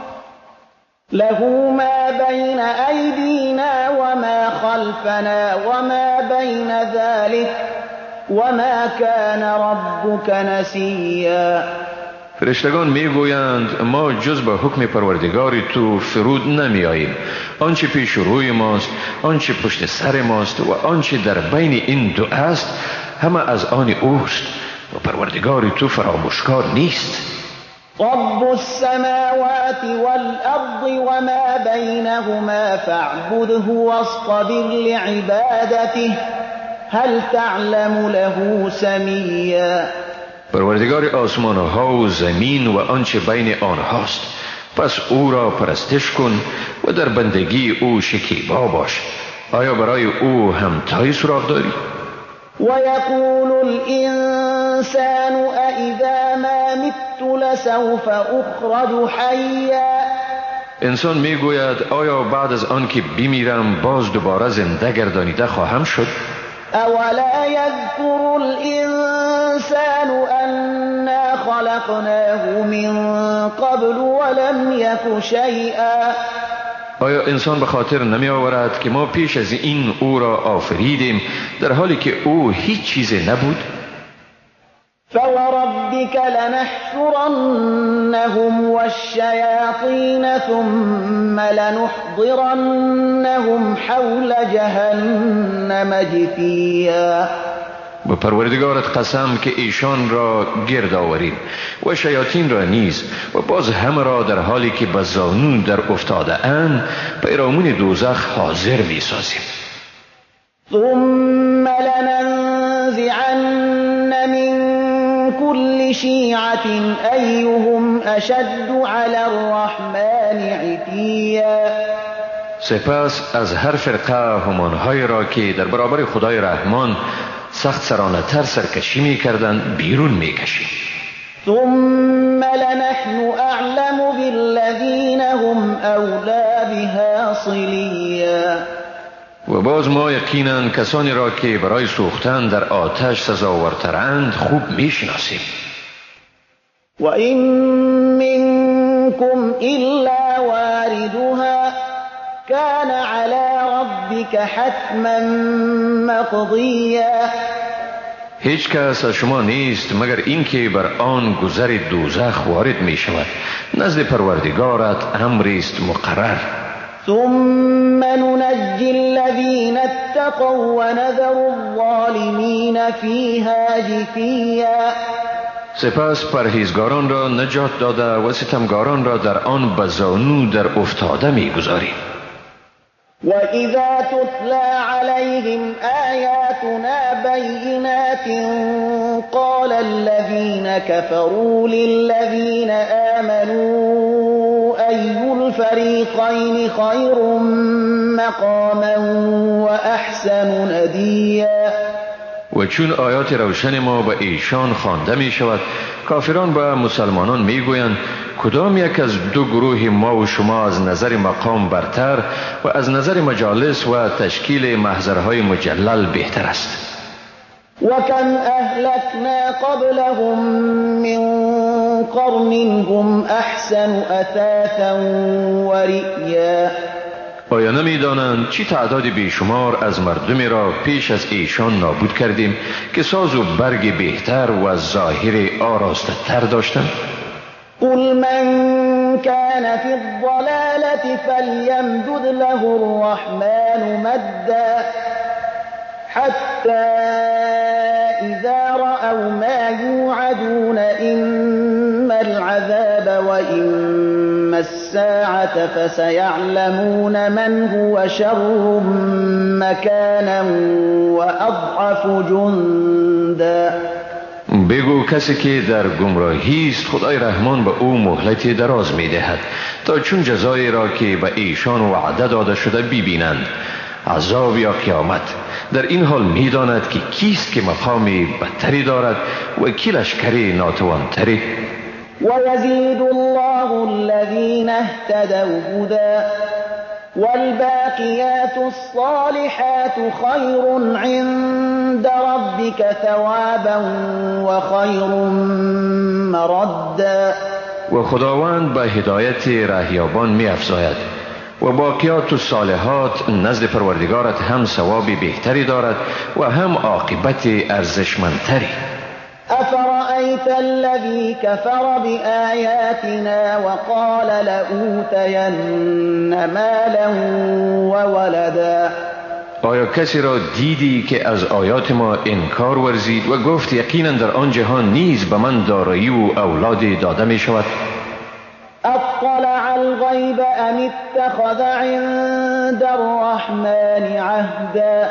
[SPEAKER 1] له ما بین ایدینا و ما خلفنا و ما بین ذلك و ما کان ربک نسیا.
[SPEAKER 2] فرشتگان میگویند ما جز به حکم پروردگار تو فرود نمی آییم. آنچه پیش روی ماست، آنچه پشت سر ماست و آنچه در بین این دو است همه از آن اوست و پروردگار تو فراموشکار نیست.
[SPEAKER 1] رب السماوات والأرض وما بينهما فاعبده واصطبر لعبادته هل تعلم له سمیا.
[SPEAKER 2] پروردگار آسمان ها و زمین و آنچه بین آنهاست، پس او را پرستش کن و در بندگی او شکیبا باش. آیا برای او همتای سراغ داری؟
[SPEAKER 1] و یقول الانسان اذا ما مت لسوف اخرج حیا.
[SPEAKER 2] انسان میگوید آیا بعد از آن که بمیرم باز دوباره زنده گردانیده خواهم شد؟
[SPEAKER 1] اولا یذکر الانسان انا خلقناه من قبل ولم یک شیئا.
[SPEAKER 2] آیا انسان به خاطر نمی آورد که ما پیش از این او را آفریدیم در حالی که او هیچ چیز نبود؟
[SPEAKER 1] فوربك لنحشرنهم والشياطين ثم لنحضرنهم حول جهنم جثيا.
[SPEAKER 2] به پروردگارت قسم که ایشان را گرد آوریم و شیاطین را نیز و باز همه را در حالی که به زانو در افتاده اند پیرامون دوزخ حاضر می سازیم.
[SPEAKER 1] ثم لننزعن من كل شيعة أيهم أشد على الرحمن عتيا.
[SPEAKER 2] سپس از هر فرقه همانهایی را که در برابر خدای رحمان سخت سرانه تر سرکشی می کردند بیرون می کشیم.
[SPEAKER 1] ثم لنحن اعلم بالذین هم اولا بها صلیا.
[SPEAKER 2] و باز ما یقینا کسانی را که برای سوختن در آتش سزاورترند خوب می شناسیم.
[SPEAKER 1] و این منکم الا واردها كان على ربك حتما مقضیا.
[SPEAKER 2] هیچ کس از شما نیست مگر اینکه بر آن گذر دوزخ وارد می شود. نزد پروردگارت امری است مقرر.
[SPEAKER 1] ثم ننجي الذين اتقوا ونذر الظالمين فيها جثيا.
[SPEAKER 2] سپس پرهیزگاران را نجات داده و ستمگاران را در آن به زانو در افتاده می گذاریم.
[SPEAKER 1] وَإِذَا تُتْلَى عَلَيْهِمْ آيَاتُنَا بَيِّنَاتٍ قَالَ الَّذِينَ كَفَرُوا لِلَّذِينَ آمَنُوا أَيُّ الْفَرِيقَيْنِ خَيْرٌ مَّقَامًا وَأَحْسَنُ نَدِيًّا.
[SPEAKER 2] و چون آیات روشن ما به ایشان خوانده می شود کافران به مسلمانان می گویند کدام یک از دو گروه ما و شما از نظر مقام برتر و از نظر مجالس و تشکیل محضرهای مجلل بهتر است.
[SPEAKER 1] وَكَمْ أَهْلَكْنَا قَبْلَهُمْ مِنْ قَرْنٍ هُمْ أَحْسَنُ أَثَاثًا وَرِئْيًا.
[SPEAKER 2] آیا نمی دانند چی تعداد بیشمار از مردمی را پیش از ایشان نابود کردیم که ساز و برگ بهتر و ظاهر آراسته تر داشتند؟
[SPEAKER 1] قل من كان في الضلالة فليمدد له الرحمن مدا حتى إذا رأوا ما يوعدون إما العذاب وإما الساعة فسيعلمون من هو شر مكانا وأضعف جندا.
[SPEAKER 2] بگو کسی که در گمراهی است خدای رحمان به او مهلت دراز می دهد تا چون جزایی را که به ایشان وعده داده شده ببینند، عذاب یا قیامت. در این حال می داند که کیست که مقامی بدتری دارد و کی لشکری ناتوانتری.
[SPEAKER 1] وَيَزِيدُ اللَّهُ الَّذِينَ اهْتَدَوْا هُدًى وَالْبَاقِيَاتُ الصَّالِحَاتُ خَيْرٌ عِندَ رَبِّكَ ثَوَابًا وَخَيْرٌ مَرَدًّا.
[SPEAKER 2] و خداوند به هدایت رهیابان می افزاید و باقیات و صالحات نزد پروردگارت هم ثواب بهتری دارد و هم عاقبت ارزشمندتری.
[SPEAKER 1] أفرأيت الذي كفر بآياتنا وقال لأوتين مالا وولدا.
[SPEAKER 2] آیا کسی را دیدی که از آیات ما انکار ورزید و گفت یقینا در آن جهان نیز به من دارایی و اولاد داده می شود؟
[SPEAKER 1] اطلع الغیب ام اتخذ عند الرحمن عهدا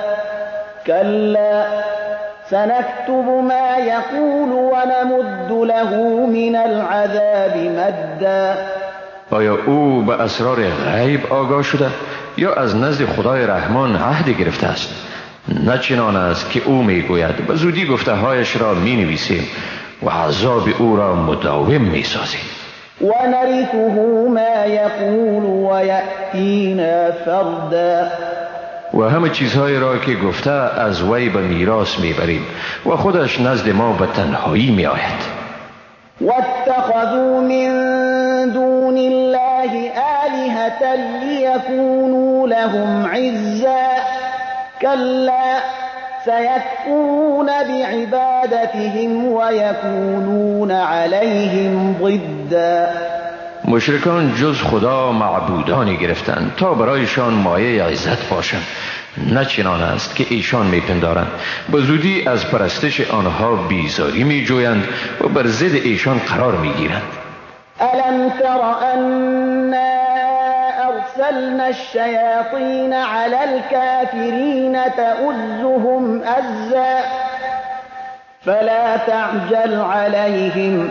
[SPEAKER 1] كلا سنكتب ما يقول ونمد له من العذاب مدا.
[SPEAKER 2] آیا او به اسرار غیب آگاه شده یا از نزد خدای رحمان عهد گرفته است؟ نه چنان است که او می گوید به زودی گفته هایش را می نویسیم و عذاب او را مداوم می سازیم.
[SPEAKER 1] و نرثه ما یقول و یأتینا فردا.
[SPEAKER 2] و همه چیزهایی را که گفته از وی به میراث میبریم و خودش نزد ما به تنهایی می آید.
[SPEAKER 1] واتخذوا من دون الله آلهة ليكونوا لهم عزا كلا سيكفرون بعبادتهم ويكونون عليهم ضدا.
[SPEAKER 2] مشرکان جز خدا معبودانی گرفتند تا برایشان مایه عزت باشند. نه چنان است که ایشان میپندارند. به زودی از پرستش آنها بیزاری میجویند و بر ضد ایشان قرار میگیرند.
[SPEAKER 1] ألم تر أنا أرسلنا الشياطين على الكافرين تؤزهم أزا فلا تعجل عليهم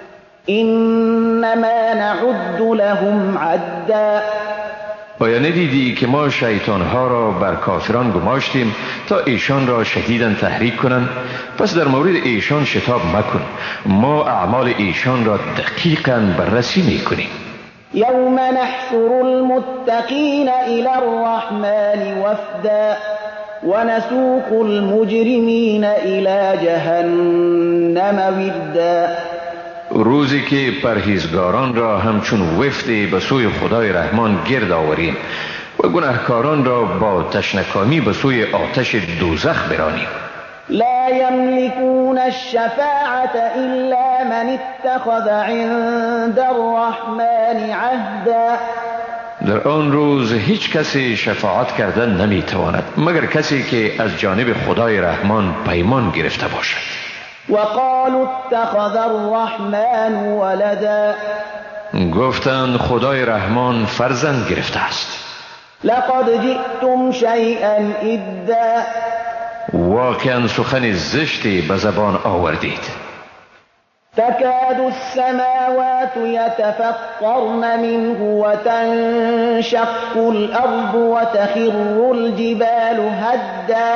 [SPEAKER 1] إنما نعد لهم عدا.
[SPEAKER 2] آیا ندیدی که ما شیطانها را بر کافران گماشتیم تا ایشان را شدیداً تحریک کنند؟ پس در مورد ایشان شتاب مکن، ما اعمال ایشان را دقیقاً بررسی میکنیم.
[SPEAKER 1] يوم نحشر المتقين إلى الرحمن وفدا ونسوق المجرمين إلى جهنم وردا.
[SPEAKER 2] روزی که پرهیزگاران را همچون وفد به سوی خدای رحمان گرد آوریم و گناهکاران را با تشنکامی به سوی آتش دوزخ برانیم.
[SPEAKER 1] لا يملكون الشفاعة إلا من اتخذ عند الرحمن عهدا.
[SPEAKER 2] در آن روز هیچ کسی شفاعت کردن نمیتواند مگر کسی که از جانب خدای رحمان پیمان گرفته باشد.
[SPEAKER 1] وقالوا اتخذ الرحمن ولدا.
[SPEAKER 2] گفتند خدای رحمان فرزند گرفته است.
[SPEAKER 1] لقد جئتم شيئا إدا.
[SPEAKER 2] واقعا سخن زشتی به زبان آوردید.
[SPEAKER 1] تكاد السماوات يتفطرن منه وتنشق الأرض وتخر الجبال هدا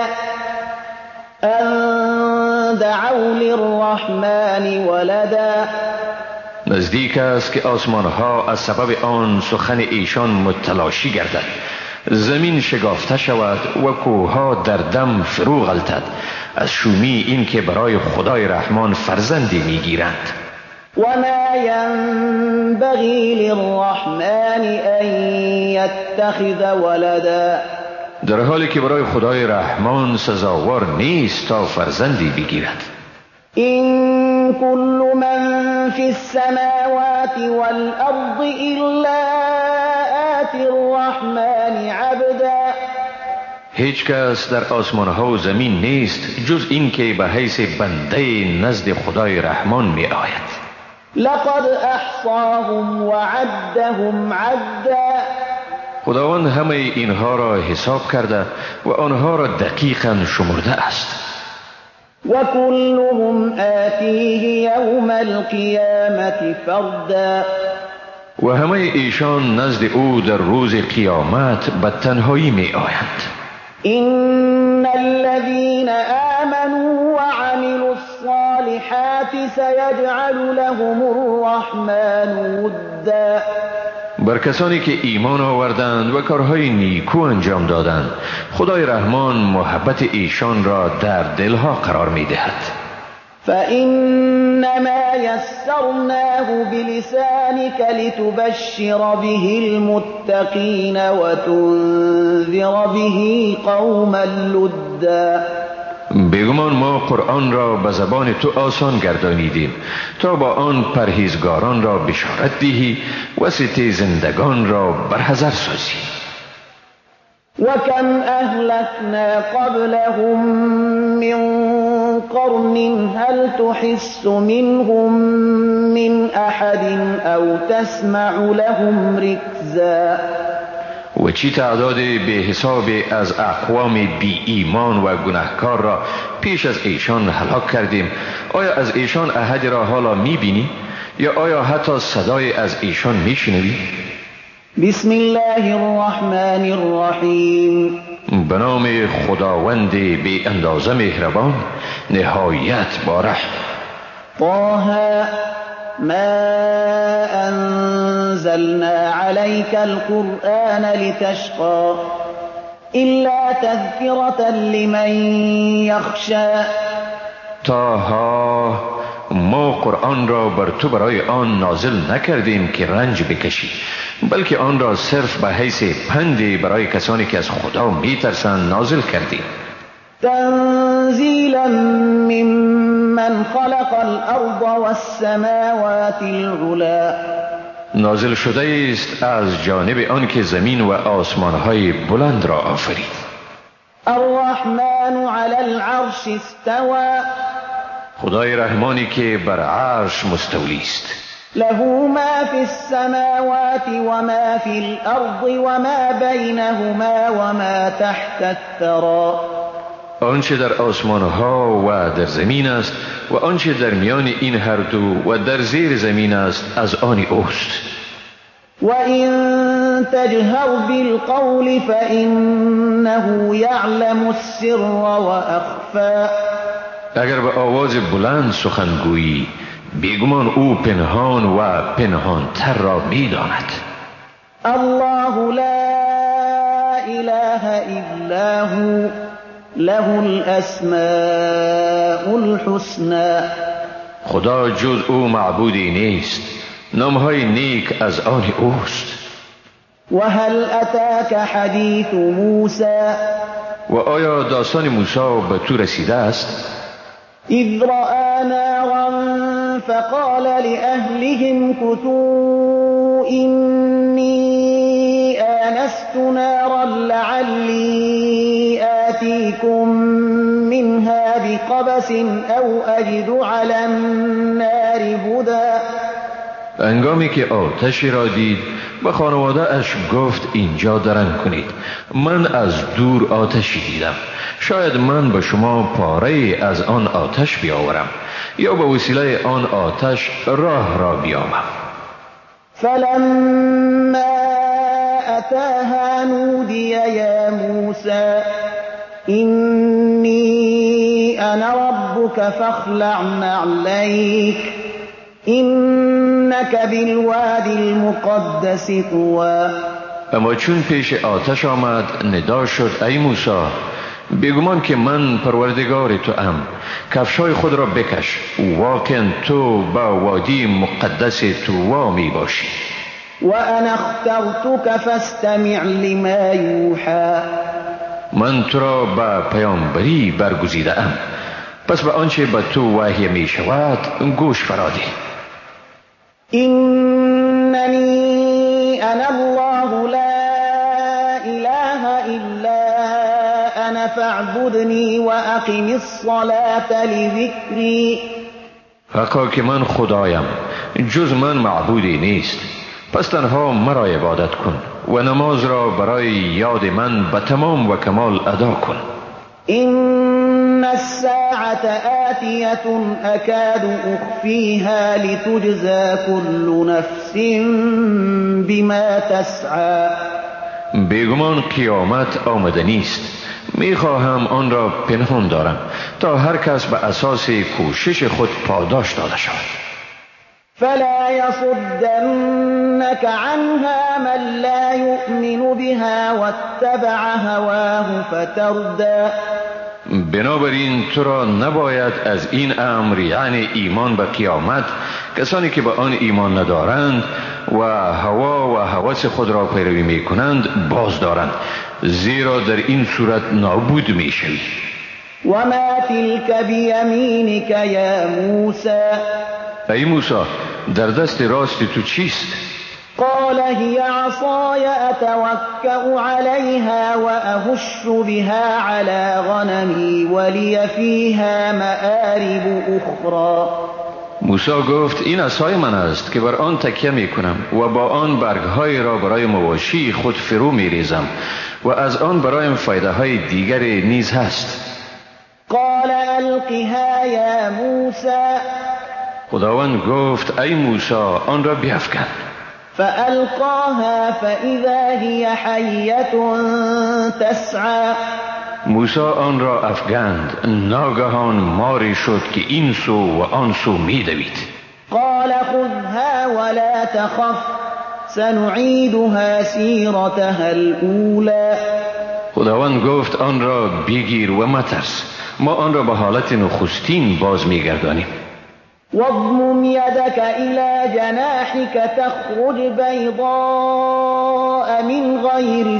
[SPEAKER 1] أن دعوا للرحمن ولدا.
[SPEAKER 2] نزدیک است که آسمان ها از سبب آن سخن ایشان متلاشی گردد، زمین شگافته شود و کوهها در دم فرو غلطد از شومی این که برای خدای رحمان فرزندی میگیرند.
[SPEAKER 1] وما ينبغي للرحمن أن يتخذ ولدا.
[SPEAKER 2] در حالی که برای خدای رحمان سزاوار نیست تا فرزندی بگیرد.
[SPEAKER 1] إن كل من في السماوات والأرض إلا آتي الرحمن عبدا.
[SPEAKER 2] هیچ کس در آسمان ها و زمین نیست جز این که به حیث بنده نزد خدای رحمان می آید.
[SPEAKER 1] لقد احصاهم وعدهم عدا.
[SPEAKER 2] خداوند همه اینها را حساب کرده و آنها را دقیقاً شمرده است.
[SPEAKER 1] وكلهم آتيه يوم القيامة فردا.
[SPEAKER 2] و همه ایشان نزد او در روز قیامت به تنهایی می آیند.
[SPEAKER 1] إن الذين آمنوا وعملوا الصالحات سيجعل لهم الرحمن ودا.
[SPEAKER 2] بر کسانی که ایمان آوردند و کارهای نیکو انجام دادند خدای رحمان محبت ایشان را در دلها قرار می دهد.
[SPEAKER 1] فإنما يسرناه بلسانك لتبشر به المتقين وتنذر به قوما لدا.
[SPEAKER 2] بیگمان ما قرآن را به زبان تو آسان گردانیدیم تا با آن پرهیزگاران را بشارت دهی و ستیزندگان زندگان را برحذر سازی.
[SPEAKER 1] وكم أهلكنا قبلهم من قرن هل تحس منهم من أحد أو تسمع لهم ركزا.
[SPEAKER 2] و چی تعداد به حساب از اقوام بی ایمان و گناهکار را پیش از ایشان هلاک کردیم. آیا از ایشان احد را حالا می بینی یا آیا حتی صدای از ایشان می شنوی؟
[SPEAKER 1] بسم الله الرحمن الرحیم.
[SPEAKER 2] به نام خداوند بی اندازه مهربان نهایت باره.
[SPEAKER 1] طه ما انزلنا عليك القرآن لتشقى إلا تذكرة لمن يخشى.
[SPEAKER 2] طه ما قرآن را بر تو برای آن نازل نکردیم که رنج بکشی بلکه آن را صرف به حیث پندی برای کسانی که از خدا میترسند نازل کردیم.
[SPEAKER 1] تنزیلا ممن خلق الارض والسماوات العلا.
[SPEAKER 2] نازل شده است از جانب آن که زمین و آسمانهای بلند را آفرید.
[SPEAKER 1] الرحمن على العرش استوى
[SPEAKER 2] خدای رحمانی که بر عرش مستولی است.
[SPEAKER 1] له ما في السماوات وما في الأرض وما بينهما وما تحت الثرى
[SPEAKER 2] آنچه در آسمان ها و در زمین است و آنچه در میان این هر دو و در زیر زمین است از آن اوست.
[SPEAKER 1] وَإِن تَجْهَرْ بِالْقَوْلِ فَإِنَّهُ يَعْلَمُ السِّرَّ وَأَخْفَى
[SPEAKER 2] اگر به آواز بلند سخنگویی بیگمان او پنهان و پنهان تر را می داند.
[SPEAKER 1] الله لا إله إلا هو له الأسماء الحسنى
[SPEAKER 2] خدا جز او معبودی نیست، نامهای نیک از آن اوست.
[SPEAKER 1] وهل أتاك حديث موسى
[SPEAKER 2] و آیا داستان موسی به تو رسیده است؟
[SPEAKER 1] إذ رأى نارا فقال لأهلهم كثوا إني آنست نارا لعلي آتيكم منها بقبس أو أجد على النار هدى
[SPEAKER 2] انگامی که آتشی را دید به خانواده اش گفت اینجا درنگ کنید، من از دور آتشی دیدم، شاید من به شما پاره از آن آتش بیاورم یا به وسیله آن آتش راه را بیابم.
[SPEAKER 1] فلما أتاها نودي يا موسى إني أنا ربك فاخلع نعليك إنك بالوادي المقدس طوى.
[SPEAKER 2] اما چون پیش آتش آمد ندا شد ای موسی بیگمان که من پروردگار تو ام، کفشای خود را بکش، واقعا تو با وادی مقدس طوا می باشی.
[SPEAKER 1] وأنا اخترتك فاستمع لما يوحى
[SPEAKER 2] من تو را به پیامبری برگزیده ام، پس به آنچه به تو وحی می شود گوش فرادی.
[SPEAKER 1] إنني أنا الله لا إله إلا أنا فاعبدني وأقم الصلاة لذكري.
[SPEAKER 2] حقا که من خدایم، جز من معبودی نیست، پس تنها مرا عبادت کن و نماز را برای یاد من به تمام و کمال ادا کن.
[SPEAKER 1] إن الساعة آتية أكاد أخفيها لتجزى كل نفس بما تسعى.
[SPEAKER 2] بیگمان قیامت آمده نیست، میخواهم آن را پنهان دارم تا هر کس به اساس کوشش خود پاداش داده شود.
[SPEAKER 1] فلا يصدنك عنها من لا يؤمن بها واتبع هواه فتردى.
[SPEAKER 2] بنابراین تو را نباید از این امر یعنی ایمان به قیامت کسانی که به آن ایمان ندارند و هوا و هوس خود را پیروی می کنند باز دارند، زیرا در این صورت نابود می شوی.
[SPEAKER 1] وما تلك بيمينك يا موسى
[SPEAKER 2] ای موسی در دست راست تو چیست؟
[SPEAKER 1] قال هي عصاي أتوكأ عليها وأهش بها على غنمي ولي فيها مآرب أخرى.
[SPEAKER 2] موسی گفت این عصای من است که بر آن تکیه می کنم و با آن برگهای را برای مواشی خود فرو می ریزم و از آن برایم فایده های دیگر نیز هست.
[SPEAKER 1] قال ألقها يا موسى
[SPEAKER 2] خداوند گفت ای موسی آن را بیفکن.
[SPEAKER 1] فألقاها فإذا هي حية تسعى.
[SPEAKER 2] موسی آن را افگند، ناگهان ماری شد که این سو و آن سو می دوید.
[SPEAKER 1] قال خذها ولا تخف سنعيدها سيرتها الأولى.
[SPEAKER 2] خداوند گفت آن را بگیر و مترس، ما آن را به حالت نخستین باز می گردانیم.
[SPEAKER 1] واضمم يدك إلى جناحك تخرج بيضاء من غير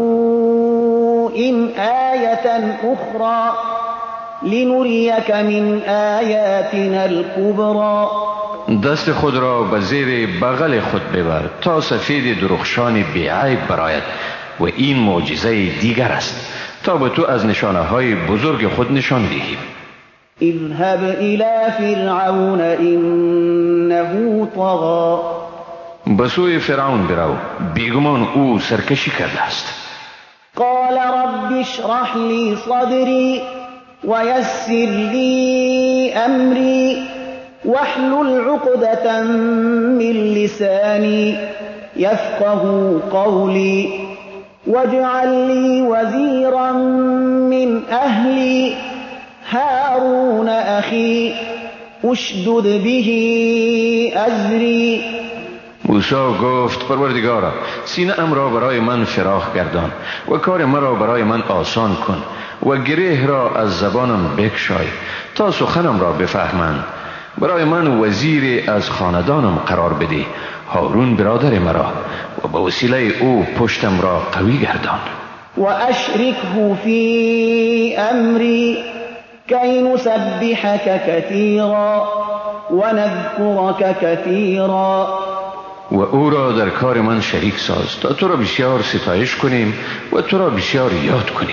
[SPEAKER 1] سوء آية أخرى لنريك من آياتنا الكبرى.
[SPEAKER 2] دست خود را به زیر بغل خود ببر تا سفید درخشان بیعیب برآید و این معجزه دیگر است تا به تو از نشانه های بزرگ خود نشان دهیم.
[SPEAKER 1] اذهب إلى فرعون إنه طغى.
[SPEAKER 2] به سوی فرعون برو، بیگمان او سرکشی کرده است.
[SPEAKER 1] قال رب اشرح لي صدري ويسر لي أمري واحلل عقدة من لساني يفقه قولي واجعل لي وزيرا من أهلي هارون أخي اشدد به أزري.
[SPEAKER 2] موسی گفت پروردگارا سینه ام را برای من فراخ گردان و کار مرا برای من آسان کن و گره را از زبانم بکشای تا سخنم را بفهمند. برای من وزیر از خاندانم قرار بده، هارون برادر مرا، و به وسیله او پشتم را قوی گردان.
[SPEAKER 1] و اشرکه فی امری کی نسبحک کثیرا و نذکرک کثیرا.
[SPEAKER 2] و او را در کار من شریک ساز تا تو را بسیار ستایش کنیم و تو را بسیار یاد کنیم.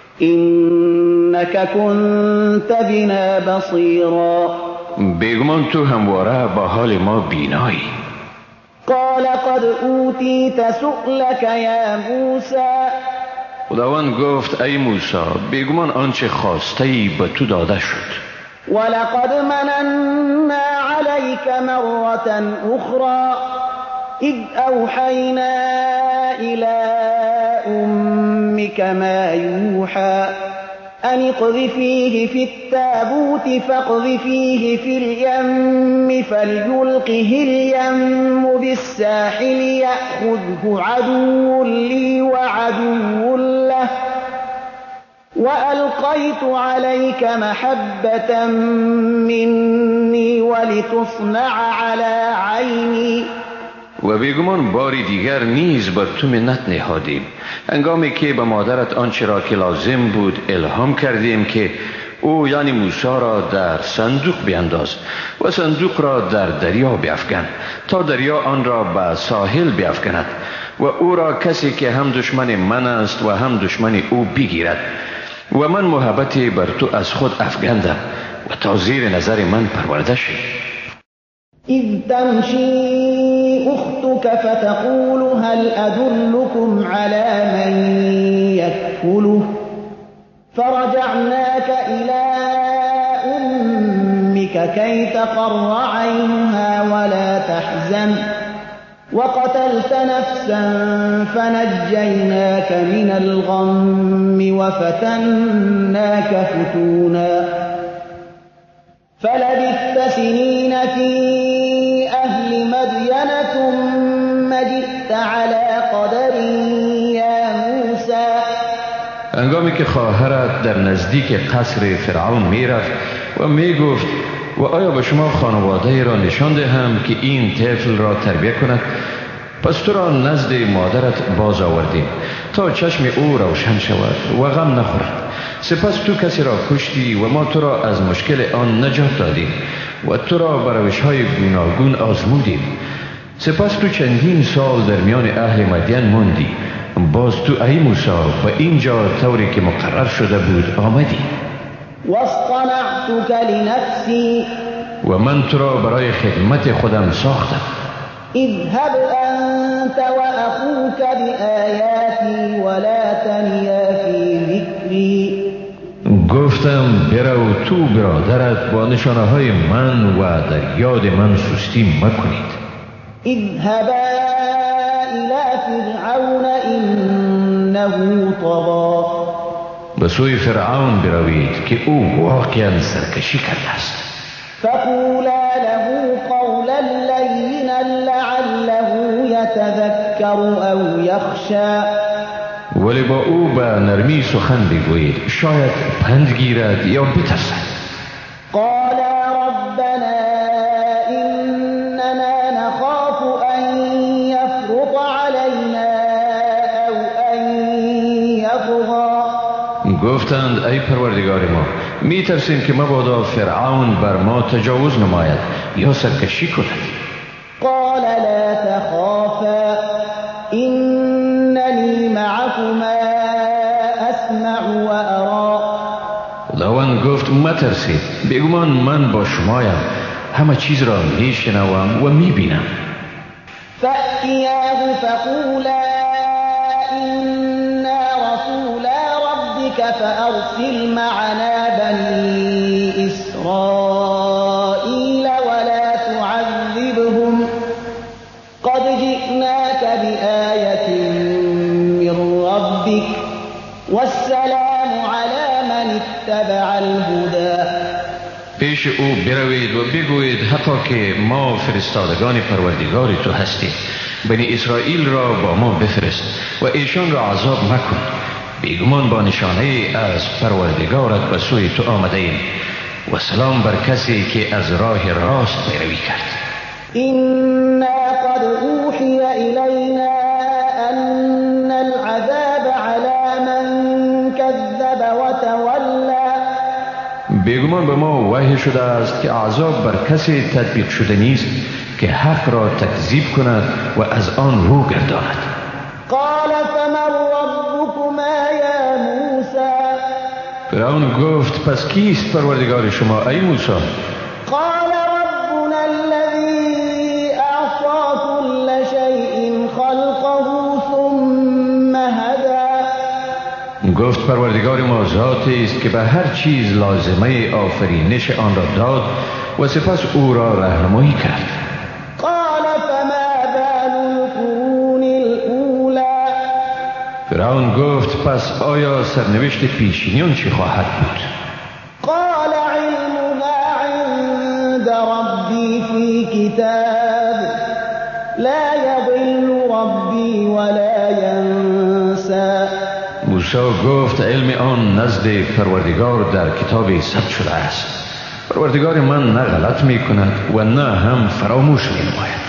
[SPEAKER 1] انک کنت بنا بصیرا.
[SPEAKER 2] بیگمان تو همواره با حال ما بینایی.
[SPEAKER 1] قال قد اوتیت سؤلک یا موسی.
[SPEAKER 2] خداوند گفت ای موسی بیگمان آنچه خواسته ای به تو داده شد.
[SPEAKER 1] ولقد مننا عليك مرة أخرى إذ أوحينا إلى أمك ما يوحى أن اقذفيه في التابوت فاقذفيه في اليم فليلقه اليم بالساحل يأخذه عدو لي وعدو له وألقيت عليك محبة مني ولتصنع على عيني.
[SPEAKER 2] و بیگمان باری دیگر نیز بر تو منت نهادیم هنگامی که به مادرت آنچه را که لازم بود الهام کردیم که او یعنی موسی را در صندوق بینداز و صندوق را در دریا بیفکن تا دریا آن را به ساحل بیفکند و او را کسی که هم دشمن من است و هم دشمن او بگیرد و من محبتی بر تو از خود افگندم و تا زیر نظر من پرورده شد.
[SPEAKER 1] اذ تمشي اختك فتقول هل ادلكم على من يكفله فرجعناك الى امك كي تقر عينها ولا تحزن وقتلت نفسا فنجيناك من الغم وفتناك فتونا فلبثت سنين في أهل مدين ثم جئت على قدر يا موسى.
[SPEAKER 2] هنگامی که خواهرت در نزدیک قصر فرعون می رفت و می گفت و آیا به شما خانواده را نشان دهم که این طفل را تربیه کند؟ پس تو را نزد مادرت باز آوردیم تا چشم او روشن شود و غم نخورد. سپس تو کسی را کشتی و ما تو را از مشکل آن نجات دادیم و تو را بر روش‌های گوناگون آزمودیم. سپس تو چندین سال در میان اهل مدین ماندی. باز تو ای موسی به اینجا طوری که مقرر شده بود آمدی.
[SPEAKER 1] واصطنعتك لنفسي.
[SPEAKER 2] و من تو را برای خدمت خودم ساختم.
[SPEAKER 1] اذهب انت واخوك بآیاتی ولا تنیا فی ذکری.
[SPEAKER 2] گفتم برو تو برادرت با نشانه های من و در یاد من سستی مکنید.
[SPEAKER 1] اذهبا الى فرعون انه طغى.
[SPEAKER 2] به سوی فرعون بروید که او واقعا سرکشی کرده است.
[SPEAKER 1] فقولا له قولا لینا لعله یتذکر او یخشی.
[SPEAKER 2] ولی با او به نرمی سخن بگویید شاید پند گیرد یا بترسد.
[SPEAKER 1] قال ربنا اننا نخاف ان یفرط علینا او ان یطغى.
[SPEAKER 2] گفتند ای پروردگار ما می ترسیم که مبادا فرعون بر ما تجاوز نماید یا سرکشی کند.
[SPEAKER 1] قال لا تخافا انني معكما اسمع
[SPEAKER 2] مترسید، بیگمان من با شمایم، همه چیز را میشنوم و میبینم.
[SPEAKER 1] فأتیاه فقولا إنا رسولا ربك فأرسل معنا بني إسرائيل ولا تعذبهم قد جئناك بآية من ربك والسلام على من اتبع الهدى.
[SPEAKER 2] پیش او بروید و بگویید حتی که ما فرستادگان پروردگار تو هستیم، بنی اسرائیل را با ما بفرست و ایشان را عذاب مکن، بیگمان با نشانه از پروردگارت به سوی تو آمده ایم و سلام بر کسی که از راه راست پیروی کرد.
[SPEAKER 1] إنا قد أوحي إلينا أن العذاب على من كذب وتولى.
[SPEAKER 2] بیگمان به ما وحی شده است که عذاب بر کسی تطبیق شده نیست که حق را تکذیب کند و از آن رو گرداند.
[SPEAKER 1] قال فمن ربكما يا موسى.
[SPEAKER 2] فرعون گفت پس کیست پروردگار شما ای موسی؟
[SPEAKER 1] قال ربنا الذي أعطى كل شيء خلقه ثم هدى.
[SPEAKER 2] گفت پروردگار ما ذاتی است که به هر چیز لازمه آفرینش آن را داد و سپس او را راهنمایی کرد.
[SPEAKER 1] قال فما بال القرون الأولى.
[SPEAKER 2] فرعون گفت پس آیا سرنوشت پیشینیان چی خواهد بود؟
[SPEAKER 1] قال علمها عند ربي في كتاب لا يضل ربي ولا ينسى.
[SPEAKER 2] موسی گفت علم آن نزد پروردگار در کتابی ثبت شده است. پروردگار من نه غلط می کند و نه هم فراموش می نماید.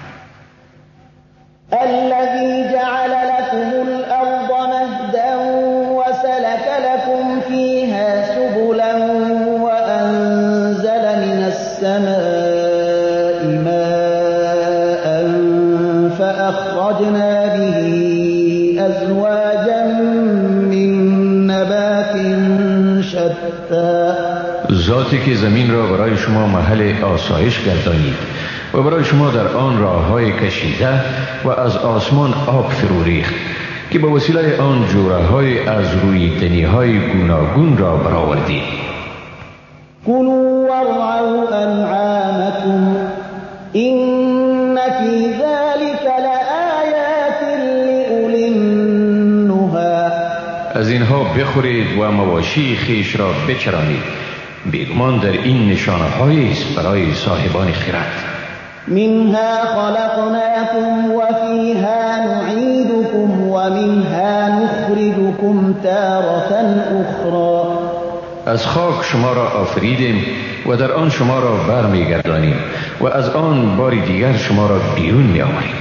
[SPEAKER 1] الذي جعل لكم الأرض مهدا وسلك لكم فيها سبلا وأنزل من السماء ماء فأخرجنا به أزواجا من نبات شتى.
[SPEAKER 2] ذاتی که زمین را برای شما محل آسایش گردانید و برای شما در آن راههای کشیده و از آسمان آب فرو ریخت که به وسیله آن جوره‌های از روی دنی‌های گوناگون را برآوردید.
[SPEAKER 1] كلوا وارعوا أنعامكم إن في ذلك لآيات لأولي النهى.
[SPEAKER 2] از اینها بخورید و مواشی خیش را بچرانید، بیگمان در این نشانه‌هایی است برای صاحبان خرد.
[SPEAKER 1] منها خلقناكم وفيها نعيدكم ومنها نخرجكم تارة أخرى.
[SPEAKER 2] از خاک شما را آفریدیم و در آن شما را برمیگردانیم و از آن باری دیگر شما را بیرون می‌آوریم.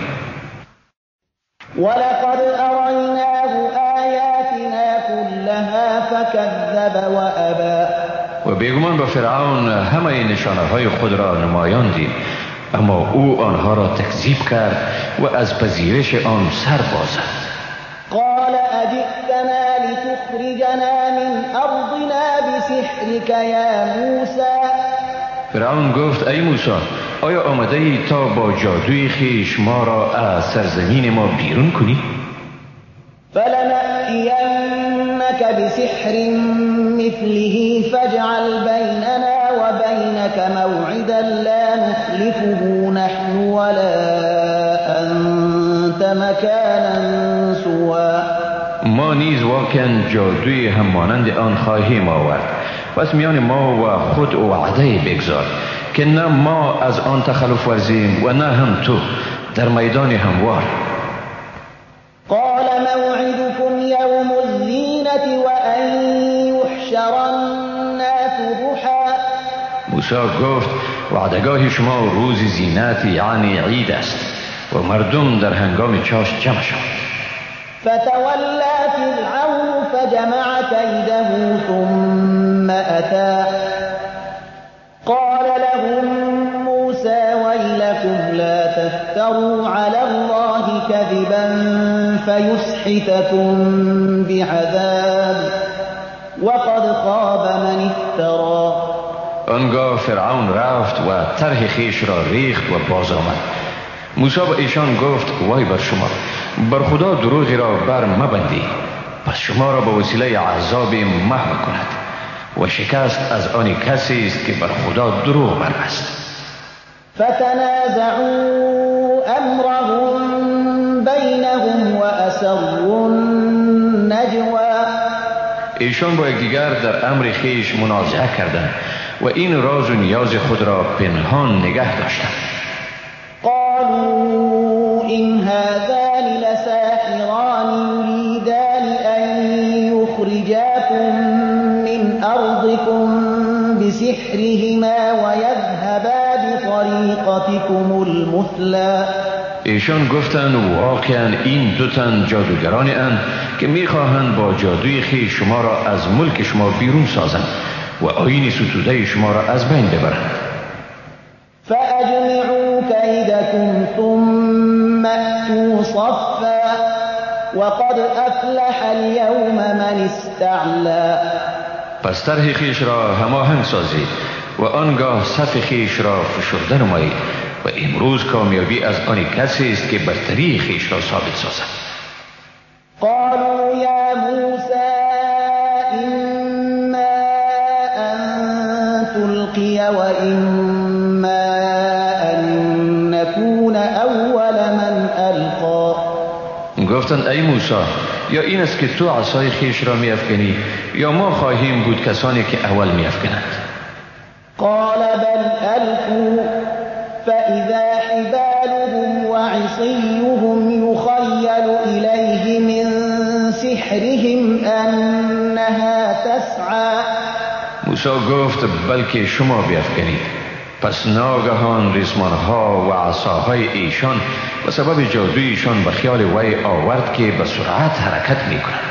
[SPEAKER 1] ولقد أريناه آياتنا كلها فكذب وأبى.
[SPEAKER 2] و بیگمان با فرعون همه نشانه‌های خود را نمایاندیم، اما او آنها را تکذیب کرد و از پذیرش آن سر بازد.
[SPEAKER 1] قال أجئتنا لتخرجنا من أرضنا بسحرك يا موسى.
[SPEAKER 2] فرعون گفت ای موسی، آیا آمده ای تا با جادوی خیش ما را از سرزمین ما بیرون کنی؟
[SPEAKER 1] فلنأتينك بسحر مثله فاجعل بيننا وبينك موعدا لا نخلفه نحن ولا أنت مكانا سوى.
[SPEAKER 2] ما نیز واقعا جادوی هم مانند آن خواهیم آورد، پس میان ما و خود وعده بگذار که نه ما از آن تخلف ورزیم و نه هم تو در میدان هموار.
[SPEAKER 1] قال موعدكم يوم الزينة وأن يحشر الناس ضحى.
[SPEAKER 2] موسی گفت وعدگاه شما روز زینت یعنی عید است و مردم در هنگام چاشت جمع شد.
[SPEAKER 1] فتولى فرعون فجمع كيده ثم أتى قال لهم موسى ويلكم لا تفتروا على الله كذبا فيسحتكم بعذاب وقد خاب من افترى.
[SPEAKER 2] آنگاه فرعون رفت و طرح خویش را ریخت و باز آمد. موسی به ایشان گفت وای بر شما، بر خدا دروغی را بر مبندید، پس شما را به وسیله عذاب محو کند و شکست از آن کسی است که بر خدا دروغ بربست.
[SPEAKER 1] فتنازعوا امرهم بینهم و اسروا النجوى.
[SPEAKER 2] ایشان با یکدیگر در امر خویش منازعه کردند و این راز و نیاز خود را پنهان نگه داشتند.
[SPEAKER 1] قالوا إن هذان لساحران يريدان أن يخرجاكم من أرضكم بسحرهما ويذهبا بطريقتكم المثلى.
[SPEAKER 2] ایشان گفتند واقعا این دو تن جادوگرانی اند که میخواهند با جادوی خویش شما را از ملک شما بیرون سازند و آیین ستوده شما را از بین ببرند.
[SPEAKER 1] فأجمعوا كيدكم ثم أتوا صفا وقد أفلح اليوم من استعلى.
[SPEAKER 2] پس طرح خویش را هماهنگ سازید و آنگاه صف خویش را فشرده نمایید و امروز کامیابی از آن کسی است که برتری خویش را ثابت سازد.
[SPEAKER 1] قالوا يا موسى إما أن تلقي وإما أن نكون أول من ألقى.
[SPEAKER 2] گفتند ای موسی، یا این است که تو عصای خویش را می‌افکنی یا ما خواهیم بود کسانی که اول می‌افکنند.
[SPEAKER 1] قال بل ألقوا فإذا حبالهم وعصيهم يخيل إليه من سحرهم أنها تسعى.
[SPEAKER 2] موسی گفت بلکه شما بیافکنید. پس ناگهان ریسمانها و عصاهای ایشان و سبب جادویشان به خیال وی آورد که به سرعت حرکت می کند.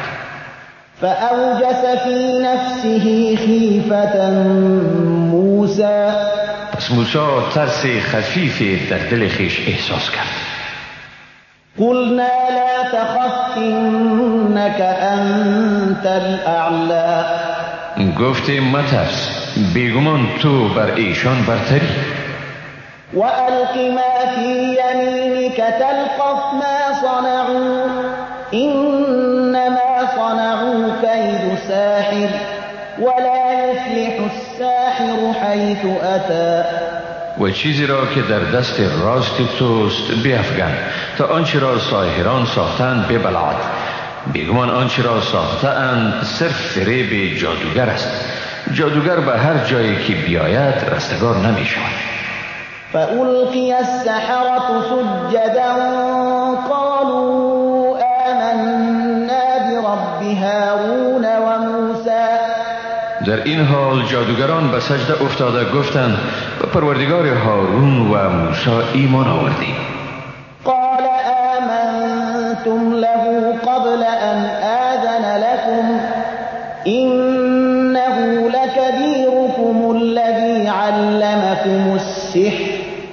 [SPEAKER 1] فأوجس في نفسه خیفة موسی.
[SPEAKER 2] پس موسی ترس خفیفی در دل خویش احساس کرد.
[SPEAKER 1] قلنا لا تخف إنك أنت الأعلى.
[SPEAKER 2] گفتیم مترس، بیگمان تو بر ایشان برتری.
[SPEAKER 1] وألق ما في يمينك تلقف ما صنعوا إنما صنعوا كيد ساحر ولا يفلح الساحر حيث أتى.
[SPEAKER 2] و چیزی را که در دست راست توست بیفگن تا آنچه را ساحران ساختند ببلعد. بیگمان آنچه را ساختند صرف فریب جادوگر است. جادوگر به هر جایی که بیاید رستگار نمی شود.
[SPEAKER 1] فألقي السحرة سجدا قالوا آمنا برب هارون وموسى.
[SPEAKER 2] در این حال جادوگران به سجده افتاده گفتند به پروردگار هارون و موسی ایمان آوردیم.
[SPEAKER 1] قال آمنتم له قبل أن آذن لكم إنه لكبيركم الذي علمكم السحر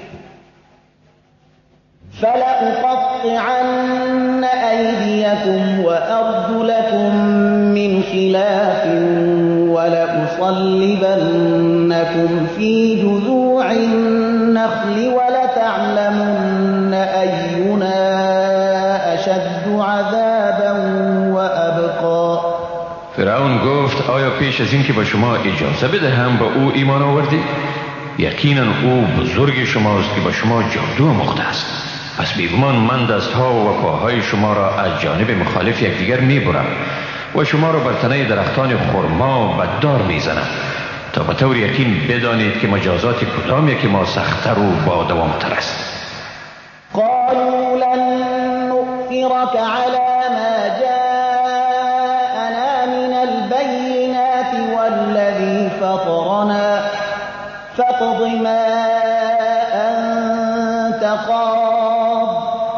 [SPEAKER 1] فلأقطعن أيديكم وأرجلكم من خلاف ولأصلبنكم في جذوع النخل ولتعلمن أينا أشد عذابا وأبقى.
[SPEAKER 2] فرعون گفت آیا پیش از این که به شما اجازه بدهم به او ایمان آوردید؟ یقینا او بزرگ شماست که به شما جادو آموخته است. پس بیگمان من دستها و پاهای شما را از جانب مخالف یکدیگر میبرم و شما را بر تنه درختان خرما به دار میزنم تا به طور یقین بدانید که مجازات کدام یکی ما سخت‌تر و با دوام‌تر است.
[SPEAKER 1] قالوا لن نؤثرك على ما جاءنا من البينات والذي فطرنا فاقض ما أنت قاض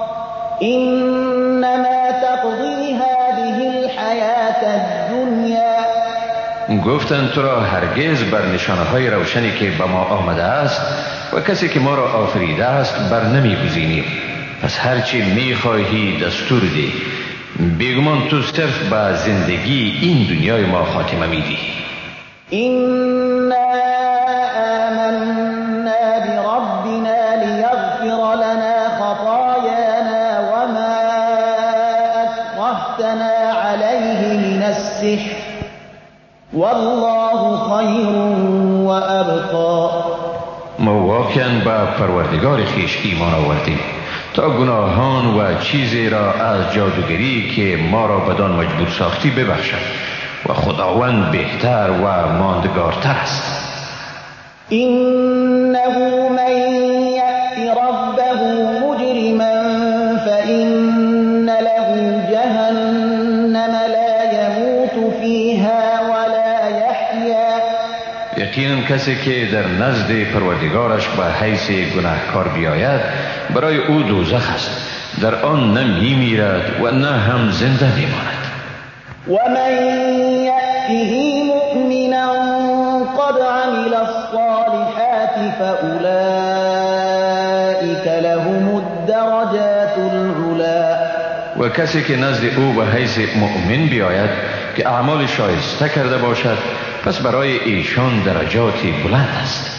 [SPEAKER 1] إنما تقضي هذه الحياة الدنيا.
[SPEAKER 2] گفتند تو را هرگز بر نشانه های روشنی که به ما آمده است و کسی که ما را آفریده است بر نمی گزینیم. پس هرچی می خواهی دستور دی، بیگمان تو صرف به زندگی این دنیای ما خاتمه میدی.
[SPEAKER 1] إنا آمنا بربنا لیغفر لنا خطايانا وما أكرهتنا عليه من السحر والله خیر و ابقا.
[SPEAKER 2] ما واقعا به پروردگار خیش ایمان آوردیم تا گناهان و چیزی را از جادوگری که ما را بدان مجبور ساختی ببخشد و خداوند بهتر و ماندگارتر است.
[SPEAKER 1] إنه من يأت ربه مجرما فإن له جهنم لا يموت فيها ولا يحيا.
[SPEAKER 2] یقینا کسی که در نزد پروردگارش به حیث گناهکار بیاید برای او دوزخ است، در آن نه میمیرد و نه هم زنده میماند.
[SPEAKER 1] ومن يأته مؤمنا قد عمل الصالحات فأولئك لهم الدرجات العلا.
[SPEAKER 2] و کسی که نزد او به حیث مؤمن بیاید که اعمال شایسته کرده باشد پس برای ایشان درجاتی بلند است.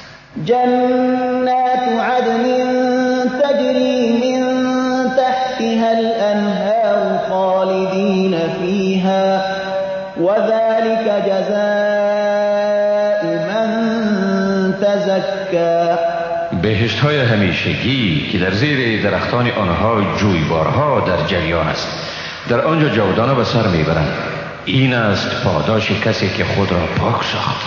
[SPEAKER 1] جنات عدن تجری من تحتها الأنهار خالدین فيها وذلك جزاء من تزكى.
[SPEAKER 2] بهشت های همیشگی که در زیر درختان آنها جویبارها در جریان است، در آنجا جاودانه به سر میبرند. این است پاداش کسی که خود را پاک ساخت.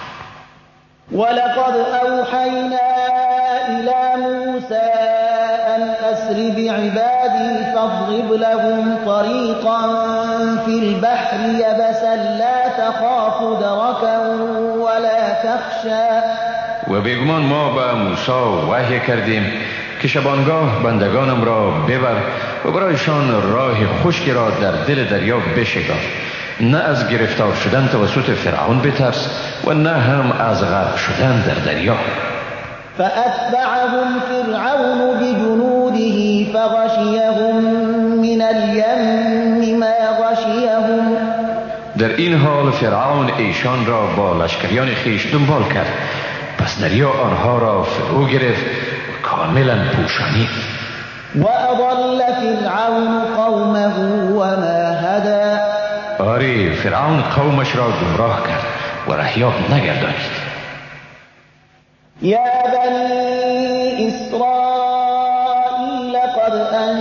[SPEAKER 1] ولقد اوحینا الی موسی ان اسر بعبادی فاضرب لهم طریقا فی البحر یبسا لا تخاف درکا ولا تخشى.
[SPEAKER 2] و بیگمان ما به موسی وحی کردیم که شبانگاه بندگانم را ببر و برایشان راه خشکی را در دل دریا بشگاه، نه از گرفتار شدن توسط فرعون بترس و نه هم از غرق شدن در دریا.
[SPEAKER 1] فأتبعهم فرعون بجنوده فغشيهم من اليم ما غشيهم.
[SPEAKER 2] در این حال فرعون ایشان را با لشکریان خیش دنبال کرد، پس دریا آنها را فرو گرفت و کاملا پوشانید.
[SPEAKER 1] و اضل فرعون قومه وما هدى.
[SPEAKER 2] آری فرعون قومش را گمراه کرد و رهیاب نگردانید.
[SPEAKER 1] یا بنی اسرائیل قد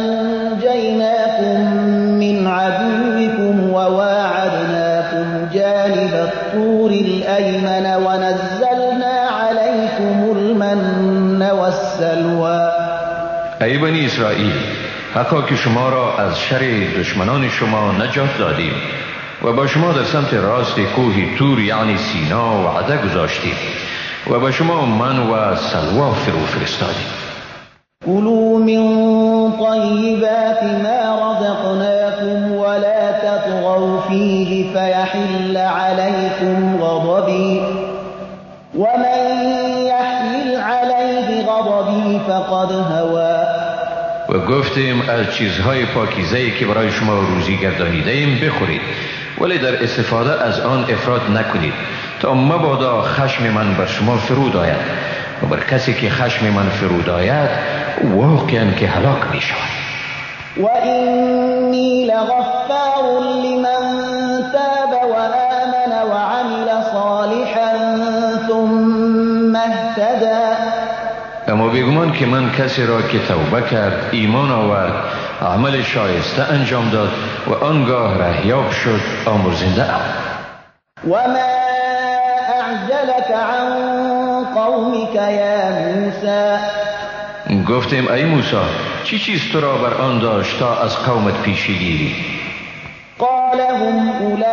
[SPEAKER 1] انجیناکم من عدوکم و واعدناکم جانب الطور الایمن و نزلنا علیکم المن والسلوى.
[SPEAKER 2] ای بنی اسرائیل، حقا که شما را از شر دشمنان شما نجات دادیم و با شما در سمت راست کوه تور یعنی سینا وعده گذاشتیم و با شما من و سلوا فرو فرستادیم.
[SPEAKER 1] کلوا من طیبات ما رزقناکم ولا تطغوا فیه فیحل علیکم غضبی ومن یحمل علیه غضبی فقد هوى.
[SPEAKER 2] و گفتیم از چیزهای پاکیزه‌ای که برای شما روزی گردانیده ایم بخورید، ولی در استفاده از آن افراط نکنید تا مبادا خشم من بر شما فرود آید و بر کسی که خشم من فرود آید واقعا که هلاک می شود.
[SPEAKER 1] و اینی لغفار لمن تاب و آمن و عمل صالحا ثم اهتدى.
[SPEAKER 2] اما بیگمان که من کسی را که توبه کرد، ایمان آورد، عمل شایسته انجام داد و آنگاه رهیاب شد آمرزنده ام.
[SPEAKER 1] و ما اعجلك عن قومك یا موسی.
[SPEAKER 2] گفتیم ای موسی، چی چیز تو را بر آن داشت تا از قومت پیشی گیری؟
[SPEAKER 1] قال هم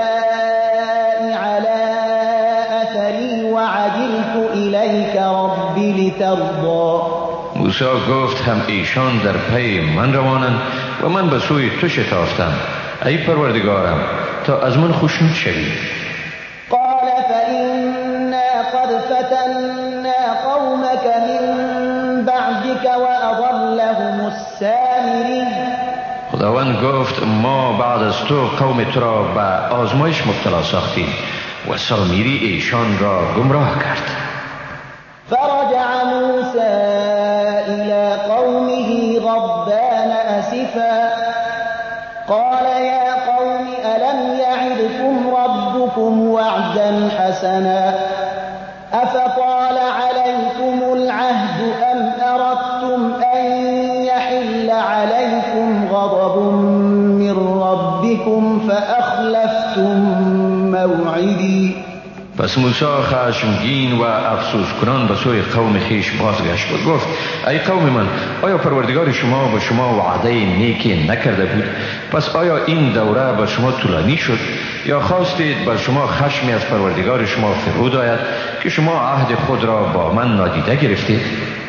[SPEAKER 1] اولائی علی اثری و عجلت الیک ربی لترضا.
[SPEAKER 2] موسی گفت هم ایشان در پی من روانند و من به سوی تو شتافتم ای پروردگارم تا از من خوشنود شوی.
[SPEAKER 1] قال فإنا قد فتنا قومك من بعدك وأضلهم السامري.
[SPEAKER 2] خداوند گفت ما بعد از تو قوم تو را به آزمایش مبتلا ساختیم و سامری ایشان را گمراه کرد.
[SPEAKER 1] فرجع موسى إلى قومه غضبان أسفا قال يا قوم ألم يعدكم ربكم وعدا حسنا أفطال عليكم العهد أم أردتم أن يحل عليكم غضب من ربكم فأخلفتم موعدي.
[SPEAKER 2] پس موسی خشمگین و افسوس کنان به سوی قوم خیش بازگشت و گفت ای قوم من، آیا پروردگار شما به شما وعده نیکی نکرده بود؟ پس آیا این دوره به شما طولانی شد یا خواستید بر شما خشمی از پروردگار شما فرود آید که شما عهد خود را با من نادیده گرفتید؟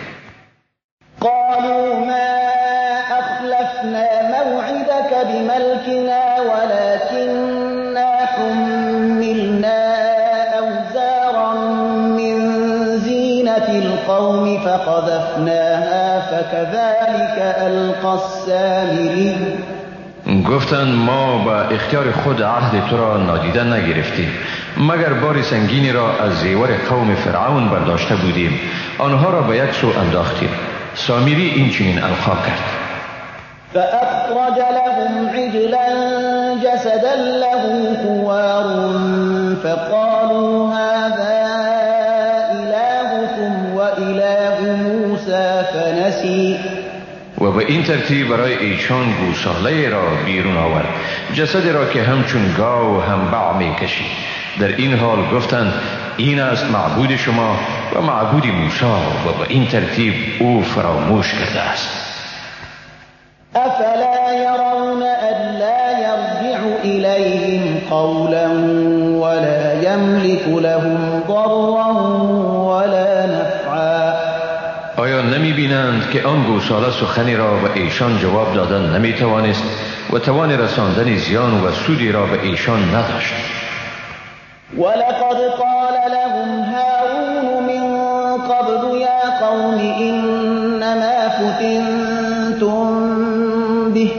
[SPEAKER 1] قالوا ما أخلفنا موعدك بملكنا ولكننا حملنا أوزارا من زينة القوم فقذفناها فكذلك ألقى السامري.
[SPEAKER 2] گفتند ما با اختیار خود عهد تو را نادیده نگرفتیم مگر بار سنگینی را از زیور قوم فرعون برداشته بودیم، آنها را به یک سو انداختیم. سامری این چنین القا کرد.
[SPEAKER 1] فأخرج لهم عجلا جسدا له خوار فقالوا هذا إلهكم وإله موسى فنسي.
[SPEAKER 2] و به این ترتیب برای ایشان گوساله را بیرون آورد، جسد را که همچون گاو هم بع می کشید. در این حال گفتند این است معبود شما و معبود موسی و به این ترتیب او فراموش کرده است.
[SPEAKER 1] افلا يرون الا يرجع إليهم قولا ولا يملك لهم ضرا ولا نفعا.
[SPEAKER 2] آیا نمی بینند که آن گوساله سخنی را به ایشان جواب دادن نمی توانست و توان رساندن زیان و سودی را به ایشان نداشت؟
[SPEAKER 1] ولقد قال لهم هارون من قبل يا قوم إنما فتنتم به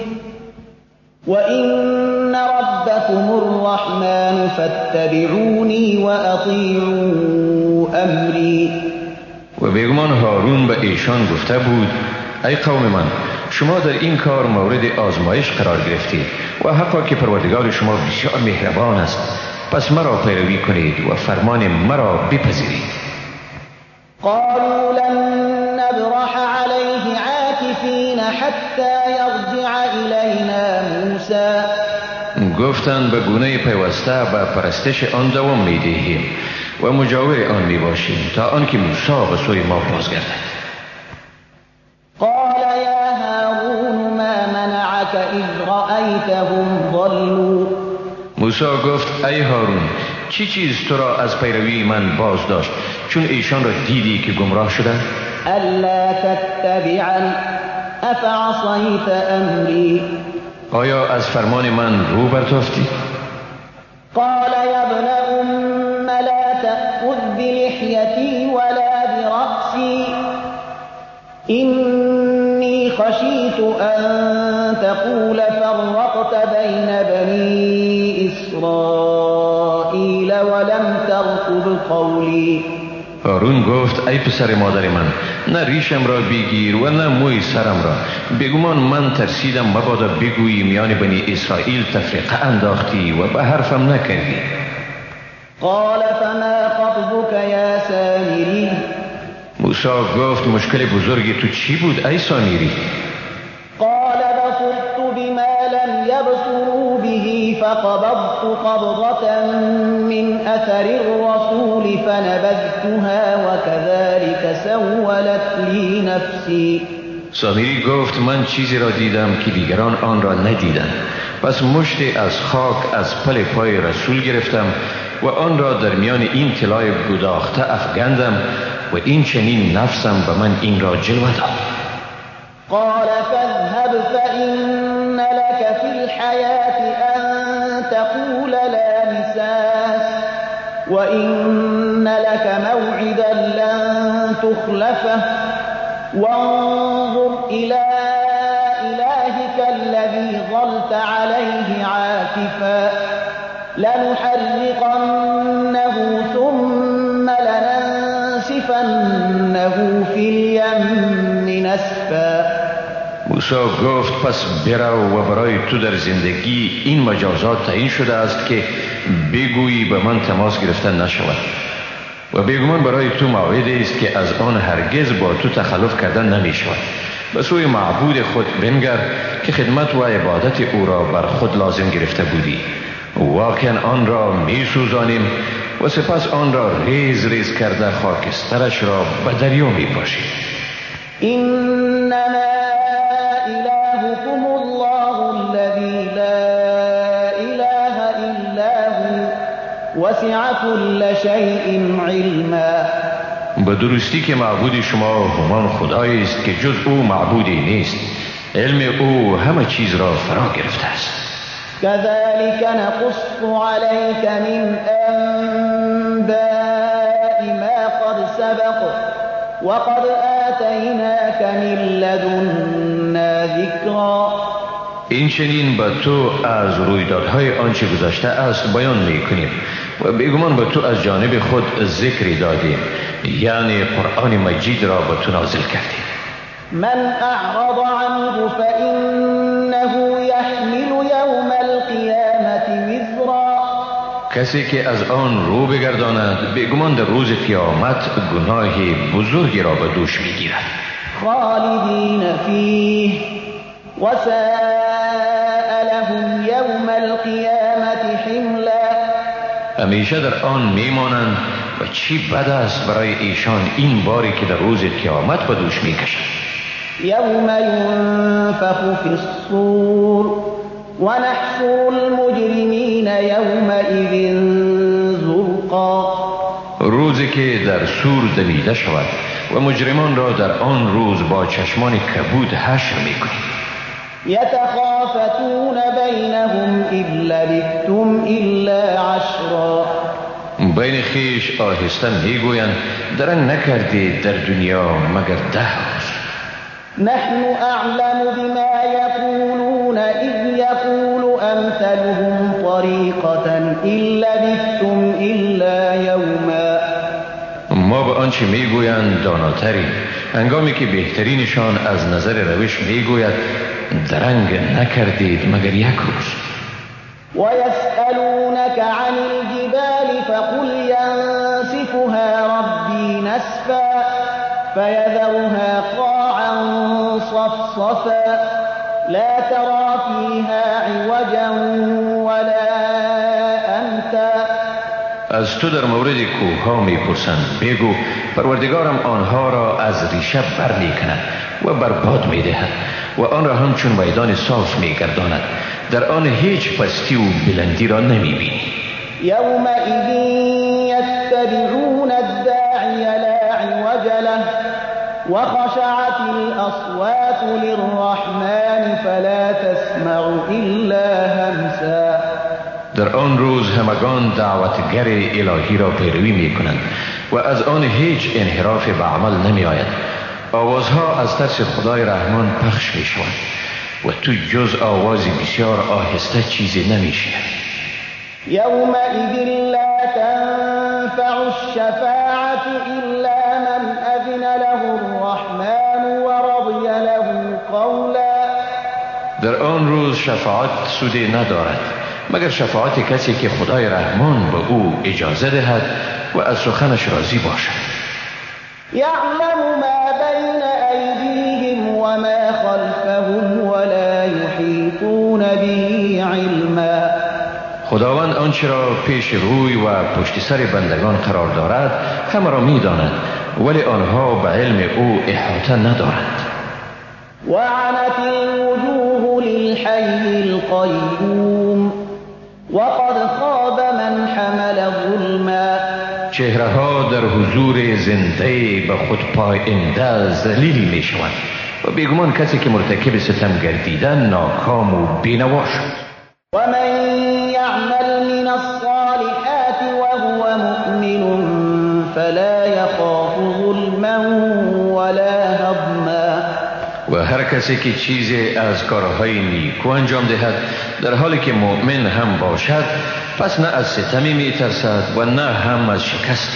[SPEAKER 1] وإن ربكم الرحمن فاتبعوني وأطيعوا أمري.
[SPEAKER 2] و بیگمان هارون به ایشان گفته بود ای قوم من، شما در این کار مورد آزمایش قرار گرفتید و حقا که پروردگار شما بسیار مهربان است، پس مرا پیروی کنید و فرمان مرا بپذیرید.
[SPEAKER 1] قالوا لن نبرح عليه عاكفين حتى يرجع إلينا موسى.
[SPEAKER 2] گفتند به گونه پیوسته به پرستش آن دوام می دهیم و مجاور آن می باشیم تا آنکه موسی به سوی ما بازگردد.
[SPEAKER 1] قال يا هارون ما منعك إذ رأيتهم ضلوا.
[SPEAKER 2] موسی گفت ای هارون، چی چیز تو را از پیروی من باز داشت چون ایشان را دیدی که گمراه شدند؟
[SPEAKER 1] الا تتبعن افعصیت امری.
[SPEAKER 2] آیا از فرمان من رو برتافتی؟
[SPEAKER 1] قال يا ابن ام لا تأخذ بلحيتي ولا برأسي إني خشيت أن تقول فرقت بين بني إسرائيل ولم ترقب قولي.
[SPEAKER 2] هارون گفت ای پسر مادر من، نه ریشم را بگیر و نه موی سرم را، بگمان من ترسیدم مبادا بگویی میان بنی اسرائیل تفریقه انداختی و به حرفم نکردی.
[SPEAKER 1] قال فما خطبك يا سامري.
[SPEAKER 2] موسی گفت مشکل بزرگی تو چی بود ای سامری؟
[SPEAKER 1] قال بصرت بما لم يبصروا به فقبضت قبضة من أثر الرسول فنبذتها وكذلك سولت لي نفسي.
[SPEAKER 2] سامری گفت من چیزی را دیدم که دیگران آن را ندیدند، پس مشتی از خاک از پل پای رسول گرفتم و آن را در میان این طلای گداخته افگندم و این چنین نفسم به من این را جلوه داد.
[SPEAKER 1] قال فاذهب فإن لك في الحياة أن تقول لا مساس وإن لك موعدا لن تخلفه وانظر إلى إلهك الذي ظلت آسفا لنحرقنه ثم لننسفنه في اليم نسفا.
[SPEAKER 2] موسی گفت پس برو و برای تو در زندگی این مجازات تعیین شده است که بگویی به من تماس گرفتن نشود و بیگمان برای تو موعدی است که از آن هرگز با تو تخلف کردن نمی شود. به سوی معبود خود بنگر که خدمت و عبادت او را بر خود لازم گرفته بودی. واقعا آن را می سوزانیم و سپس آن را ریز ریز کرده خاکسترش را به دریا می پاشیم.
[SPEAKER 1] انما الهكم الله الذي لا اله الا هو وسع كل شيء علما.
[SPEAKER 2] به درستی که معبود شما همان خدایی است که جز او معبودی نیست. علم او همه چیز را فرا گرفته است.
[SPEAKER 1] كذلك نقص عليك من أنباء ما قد سبق وقد آتيناك من لدنا ذكرا.
[SPEAKER 2] این چنین به تو از رویدادهای آنچه گذشته است بیان میکنیم و بیگمان به تو از جانب خود ذکری دادیم، یعنی قرآن مجید را به تو نازل کردیم.
[SPEAKER 1] من اعرض عنه فإنه يحمل يوم القيامة وزرا.
[SPEAKER 2] کسی که از آن رو بگرداند بیگمان در روز قیامت گناه بزرگی را به دوش میگیرد.
[SPEAKER 1] خالدین فیه وساء لهم یوم القیامة حملا.
[SPEAKER 2] همیشه در آن میمانند و چی بد است برای ایشان این باری که در روز قیامت به دوش میکشند.
[SPEAKER 1] یوم ینفخ فی الصور ونحشر المجرمین یومئذ زرقا.
[SPEAKER 2] روزی که در سور دمیده شود و مجرمان را در آن روز با چشمان کبود حشر میکنیم.
[SPEAKER 1] یتخافتون بینهم ان لبثتم الا عشرا.
[SPEAKER 2] بین خیش آهسته میگویند درنگ نکردید در دنیا مگر ده روز.
[SPEAKER 1] نحن اعلم بما یقولون اذ یقول امثلهم طریقة ان لبثتم الا یوما.
[SPEAKER 2] ما به آنچه میگویند داناتریم، هنگامی که بهترینشان از نظر روش میگوید درنگ نکردید مگر یک روز.
[SPEAKER 1] ويسألونك عن الجبال فقل ينسفها ربي نسفا فيذرها قاعا صفصفا لا ترى فيها عوجا ولا أمتا.
[SPEAKER 2] از تو در مورد کوه ها می پرسند، بگو پروردگارم آنها را از ریشه بر می کند و برباد می دهد و آن را همچون میدان صاف می گرداند، در آن هیچ پستی و بلندی را نمی بینی.
[SPEAKER 1] یومئذ یتبعون الداعی لا عوج له وخشعت الاصوات للرحمن فلا تسمع الا همسا.
[SPEAKER 2] در آن روز همگان دعوتگر الهی را پیروی می کنند و از آن هیچ انحراف به عمل نمی آید. آوازها از ترس خدای رحمان پخش می شوند و تو جز آوازی بسیار آهسته چیزی نمی شنوی.
[SPEAKER 1] یومئذ لا تنفع الشفاعة الا من اذن له الرحمن ورضی له قولا.
[SPEAKER 2] در آن روز شفاعت سودی ندارد مگر شفاعت کسی که خدای رحمان به او اجازه دهد و از سخنش راضی باشد.
[SPEAKER 1] یعلم ما بین ایدیهم وما خلفهم ولا یحیطون به علما.
[SPEAKER 2] خداوند آنچه را پیش روی و پشت سر بندگان قرار دارد همه را می داند، ولی آنها به علم او احاطه ندارند.
[SPEAKER 1] وعنت الوجوه للحی القیوم وقد خواب من حمل ظلما.
[SPEAKER 2] چهره ها در حضور زنده به خود پاینده ذلیل می شوند و بیگمان کسی که مرتکب ستم گردیدن ناکام و بینوا شد.
[SPEAKER 1] و من یعمل من الصالحات وهو مؤمن فلا یخاف ظلما ولا هضما.
[SPEAKER 2] و هر کسی که چیزی از کارهای نیکو انجام دهد در حالی که مؤمن هم باشد، پس نه از ستمی می ترسد و نه هم از شکستی.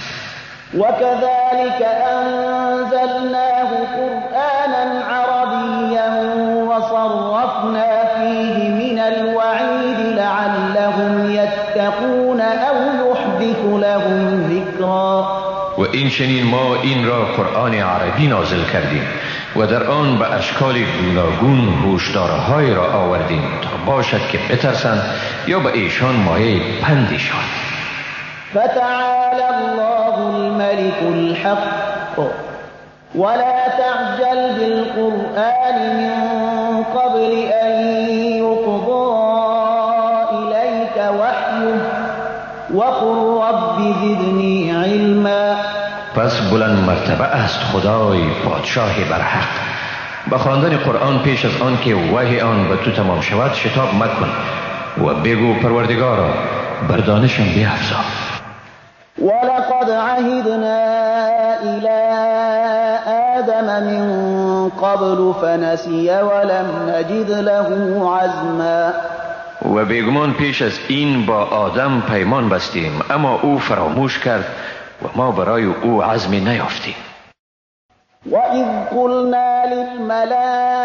[SPEAKER 1] وكذلك أنزلناه قرآنا عربيا وصرفنا فيه من الوعيد لعلهم يتقون أو يحدث لهم ذكرا.
[SPEAKER 2] و این چنین ما این را قرآن عربی نازل کردیم و در آن به اشکال گوناگون هشدارهای را آوردیم تا باشد که بترسند یا به ایشان مایه پندی شد.
[SPEAKER 1] فتعالى الله الملك الحق ولا تعجل بالقرآن من قبل أن يقضى إليك وحيه وقل رب زدني علما.
[SPEAKER 2] پس بلند مرتبه است خدای پادشاه برحق. به خواندن قرآن پیش از آن که وحی آن به تو تمام شود شتاب مکن و بگو پروردگارا بر دانشم بیفزا.
[SPEAKER 1] ولقد عهدنا إلى آدم من قبل فنسي ولم نجد له عزما.
[SPEAKER 2] و بیگمان پیش از این با آدم پیمان بستیم اما او فراموش کرد و ما برای او عزمی نیافتیم.
[SPEAKER 1] وَإِذْ قُلْنَا لِلْمَلَائِكَةِ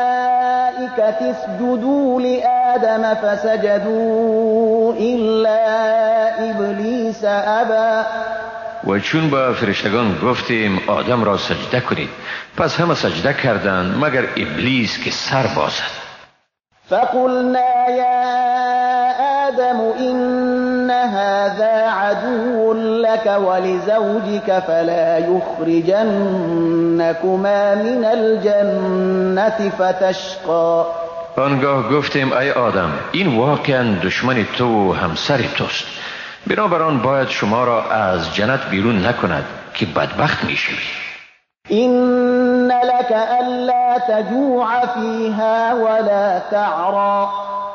[SPEAKER 1] اسْجُدُوا لِآدَمَ فَسَجَدُوا إِلَّا إِبْلِيسَ أَبَى.
[SPEAKER 2] و چون با فرشتگان گفتیم آدم را سجده کنید، پس همه سجده کردند مگر ابلیس که سر بازد.
[SPEAKER 1] فَقُلْنَا يَا آدَمُ إِنَّ هَذَا عَدُوٌّ لَكَ وَلِزَوْجِكَ فَلَا يُخْرِجَنَّكُمَا مِنَ الْجَنَّةِ فَتَشْقَى.
[SPEAKER 2] آنگاه گفتیم ای آدم این واقعا دشمن تو و همسر توست، بنابراین باید شما را از جنت بیرون نکند که بدبخت میشوی.
[SPEAKER 1] إن لك ألا تجوع فيها ولا تعرى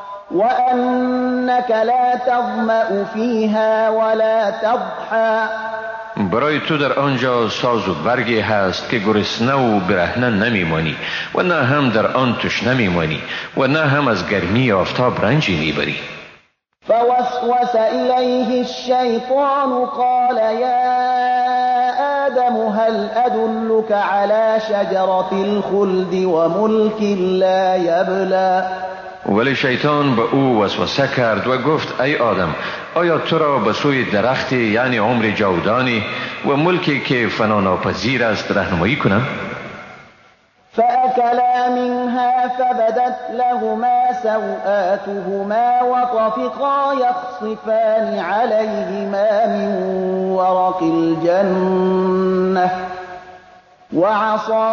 [SPEAKER 1] وأنك لا تظمأ فيها ولا تضحى.
[SPEAKER 2] برای تو در آنجا ساز و برگی هست که گرسنه و برهنه نمیمانی و نه هم در آن تشنه میمانی و نه هم از گرمی آفتاب رنجی میبری.
[SPEAKER 1] فوسوس إليه الشيطان قال يا آدم هل أدلك على شجرة الخلد وملك لا يبلى.
[SPEAKER 2] ولی شیطان به او وسوسه کرد و گفت ای آدم آیا تو را به سوی درختی یعنی عمر جاودانی و ملکی که فنا ناپذیر است رهنمایی کنم؟
[SPEAKER 1] فأكلا منها فبدت لهما سوآتهما وطفقا يخصفان عليهما من ورق الجنة وعصى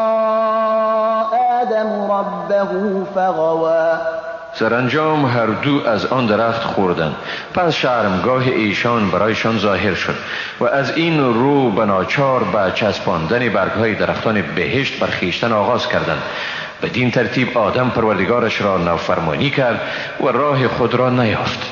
[SPEAKER 1] آدم ربه فغوى.
[SPEAKER 2] سرانجام هر دو از آن درخت خوردند، پس شرمگاه ایشان برایشان ظاهر شد و از این رو به ناچار به چسباندن برگهای درختان بهشت برخیشتن آغاز کردند. بدین ترتیب آدم پروردگارش را نافرمانی کرد و راه خود را نیافت.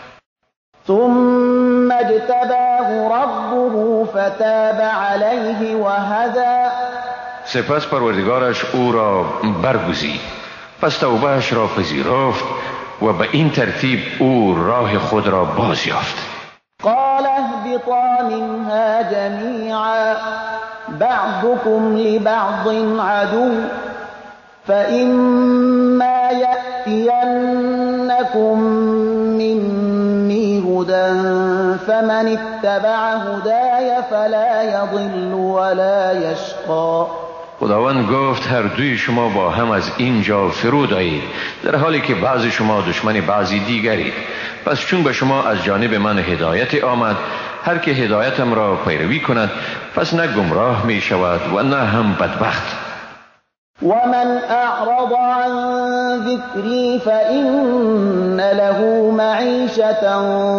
[SPEAKER 1] ثم اجتباه ربه فتاب عليه وهدى.
[SPEAKER 2] سپس پروردگارش او را برگزید، پس توبهش را پذیرفت و به این ترتیب او راه خود را باز یافت.
[SPEAKER 1] قال اهبطا منها جميعا بعضكم لبعض عدو فإما يأتينكم مني هدى فمن اتبع هداي فلا يضل ولا يشقى.
[SPEAKER 2] خداوند گفت هر دوی شما با هم از اینجا فرود آیید در حالی که بعضی شما دشمن بعضی دیگرید. پس چون به شما از جانب من هدایت آمد، هر که هدایتم را پیروی کند پس نه گمراه می شود و نه هم بدبخت.
[SPEAKER 1] ومن اعرض عن ذكري فإن له معيشة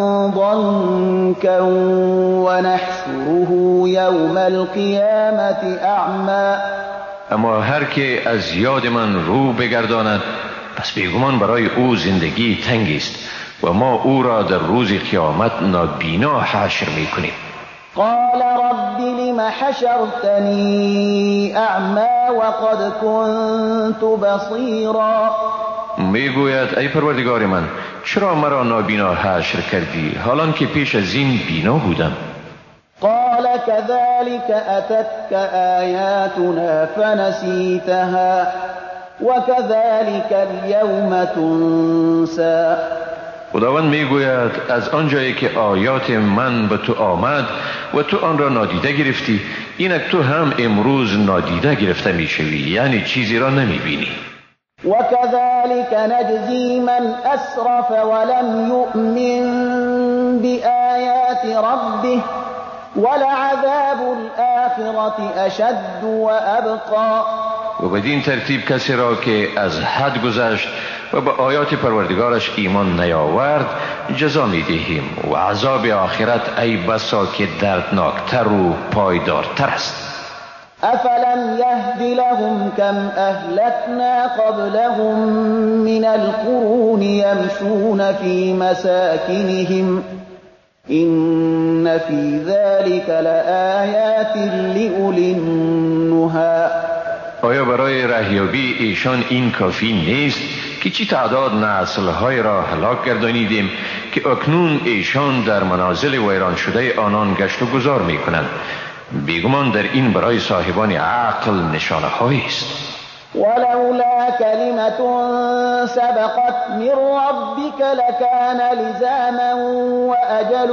[SPEAKER 1] ضنكا ونحشره يوم القيامة أعمى.
[SPEAKER 2] اما هر که از یاد من رو بگرداند پس بیگمان برای او زندگی تنگی است و ما او را در روز قیامت نابینا حشر میکنیم.
[SPEAKER 1] قال رب لم حشرتنی اعما وقد كنت بصیرا.
[SPEAKER 2] میگوید ای پروردگار من، چرا مرا نابینا حشر کردی حالان که پیش از این بینا بودم؟
[SPEAKER 1] قال كذلك أتتك آياتنا فنسيتها وكذلك اليوم تنسى.
[SPEAKER 2] خداوند میگوید از آنجایی که آیات من به تو آمد و تو آن را نادیده گرفتی، اینک تو هم امروز نادیده گرفته میشوی، یعنی چیزی را نمیبینی.
[SPEAKER 1] وكذلك نجزي من أسرف ولم يؤمن بآيات ربه ولعذاب الآخرة أشد وأبقى.
[SPEAKER 2] و بدین ترتیب کسی را که از حد گذشت و به آیات پروردگارش ایمان نیاورد جزا میدهیم و عذاب آخرت ای بسا که دردناکتر و پایدارتر است.
[SPEAKER 1] أفلم يهد لهم كم أهلكنا قبلهم من القرون يمشون في مساكنهم إن في ذلك لآيات لأولي النهى.
[SPEAKER 2] آیا برای رهیابی ایشان این کافی نیست که چی تعداد نسل‌های را هلاک گردانیدیم که اکنون ایشان در منازل ویران شده آنان گشت و گذار می کنند؟ بیگمان در این برای صاحبان عقل نشانه هایی است.
[SPEAKER 1] ولولا كلمة سبقت من ربك لكان لزاما وأجل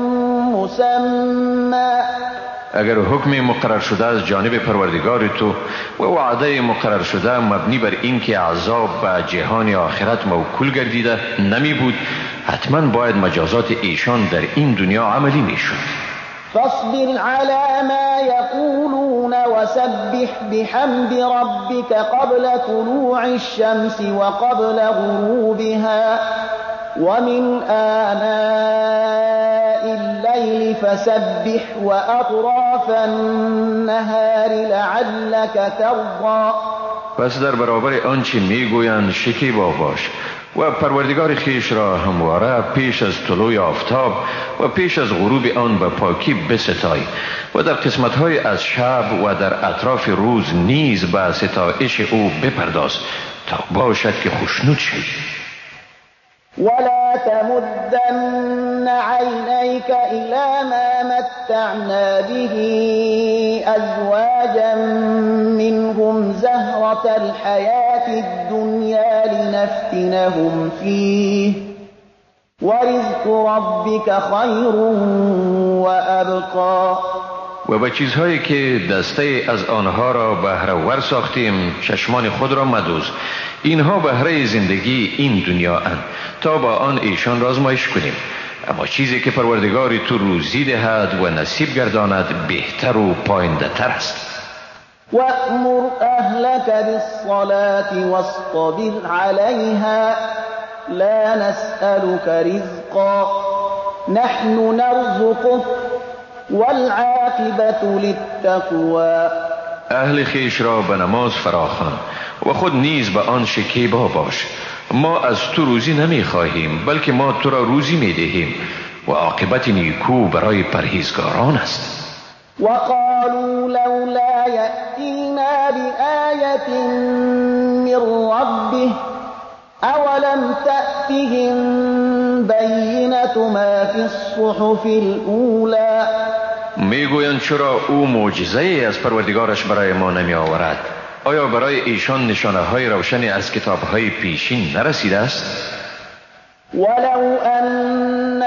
[SPEAKER 1] مسمى.
[SPEAKER 2] اگر حکم مقرر شده از جانب پروردگار تو و وعده مقرر شده مبنی بر این که عذاب به جهان آخرت موکول گردیده نمی بود، حتما باید مجازات ایشان در این دنیا عملی می شد.
[SPEAKER 1] فاصبر على ما يقولون وسبح بحمد ربك قبل طلوع الشمس وقبل غروبها ومن آناء الليل فسبح وأطراف النهار لعلك ترضى.
[SPEAKER 2] پس در برابر آنچه میگویند شکیبا باش و پروردگار خیش را همواره پیش از طلوع آفتاب و پیش از غروب آن به پاکی بستای و در قسمت‌های از شب و در اطراف روز نیز به ستایش او بپرداز تا باشد که خوشنود شوی.
[SPEAKER 1] ولا تمدن عينيك إلى ما متعنا به أزواجا منهم زهرة الحياة الدنيا لنفتنهم فيه ورزق ربك خير وأبقى.
[SPEAKER 2] و به چیزهایی که دسته از آنها را بهره‌ور ساختیم چشمان خود را مدوز، اینها بهره زندگی این دنیا اند تا با آن ایشان را آزمایش کنیم، اما چیزی که پروردگار تو روزی دهد و نصیب گرداند بهتر و پاینده تر است.
[SPEAKER 1] وأمر أهلك بالصلاة واصطبر عليها لا نسألك رزقا نحن نرزقك والعاقبة للتقوى.
[SPEAKER 2] اهل خیش را به نماز فراخوان و خود نیز به آن شکیبا باش. ما از تو روزی نمی خواهیم بلکه ما تو را روزی می دهیم و عاقبت نیکو برای پرهیزگاران است.
[SPEAKER 1] وقالوا لولا يأتينا بآية من ربه أولم تأتهم بينة ما في الصحف الأولى.
[SPEAKER 2] میگویند چرا او معجزه از پروردگارش برای ما نمی آورد؟ آیا برای ایشان نشانه های روشنی از کتاب های پیشین نرسیده است؟
[SPEAKER 1] ولو أنا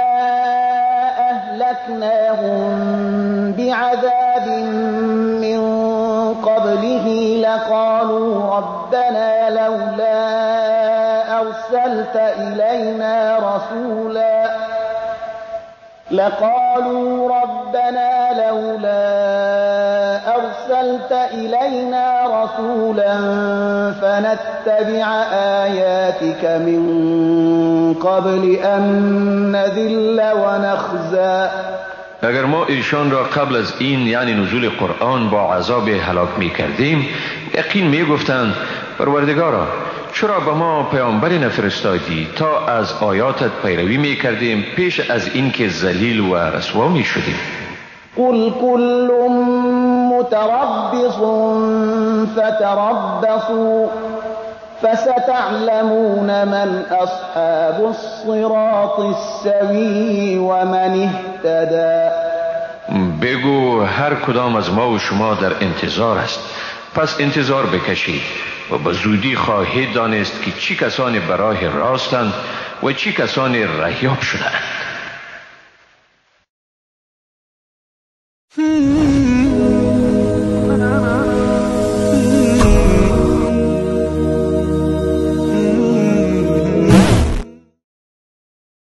[SPEAKER 1] أهلكناهم بعذاب من قبله لقالوا ربنا لولا أرسلت إلينا رسولا لقالوا ربنا لولا أرسلت إلينا رسولا فنتبع آياتك من قبل أن نذل ونخزى.
[SPEAKER 2] اگر ما ایشان را قبل از این یعنی نزول قرآن با عذاب هلاک می کردیم یقین می گفتند پروردگارا چرا به ما پیامبری نفرستادی تا از آیاتت پیروی می کردیم پیش از این که ذلیل و رسوا می شدیم.
[SPEAKER 1] قل كل متربص فتربصوا فستعلمون من أصحاب الصراط السوي ومن اهتدى.
[SPEAKER 2] بگو هر کدام از ما و شما در انتظار است، پس انتظار بکشید و به زودی خواهید دانست که چی کسانی برای راستند و چی کسانی رهیاب شدند.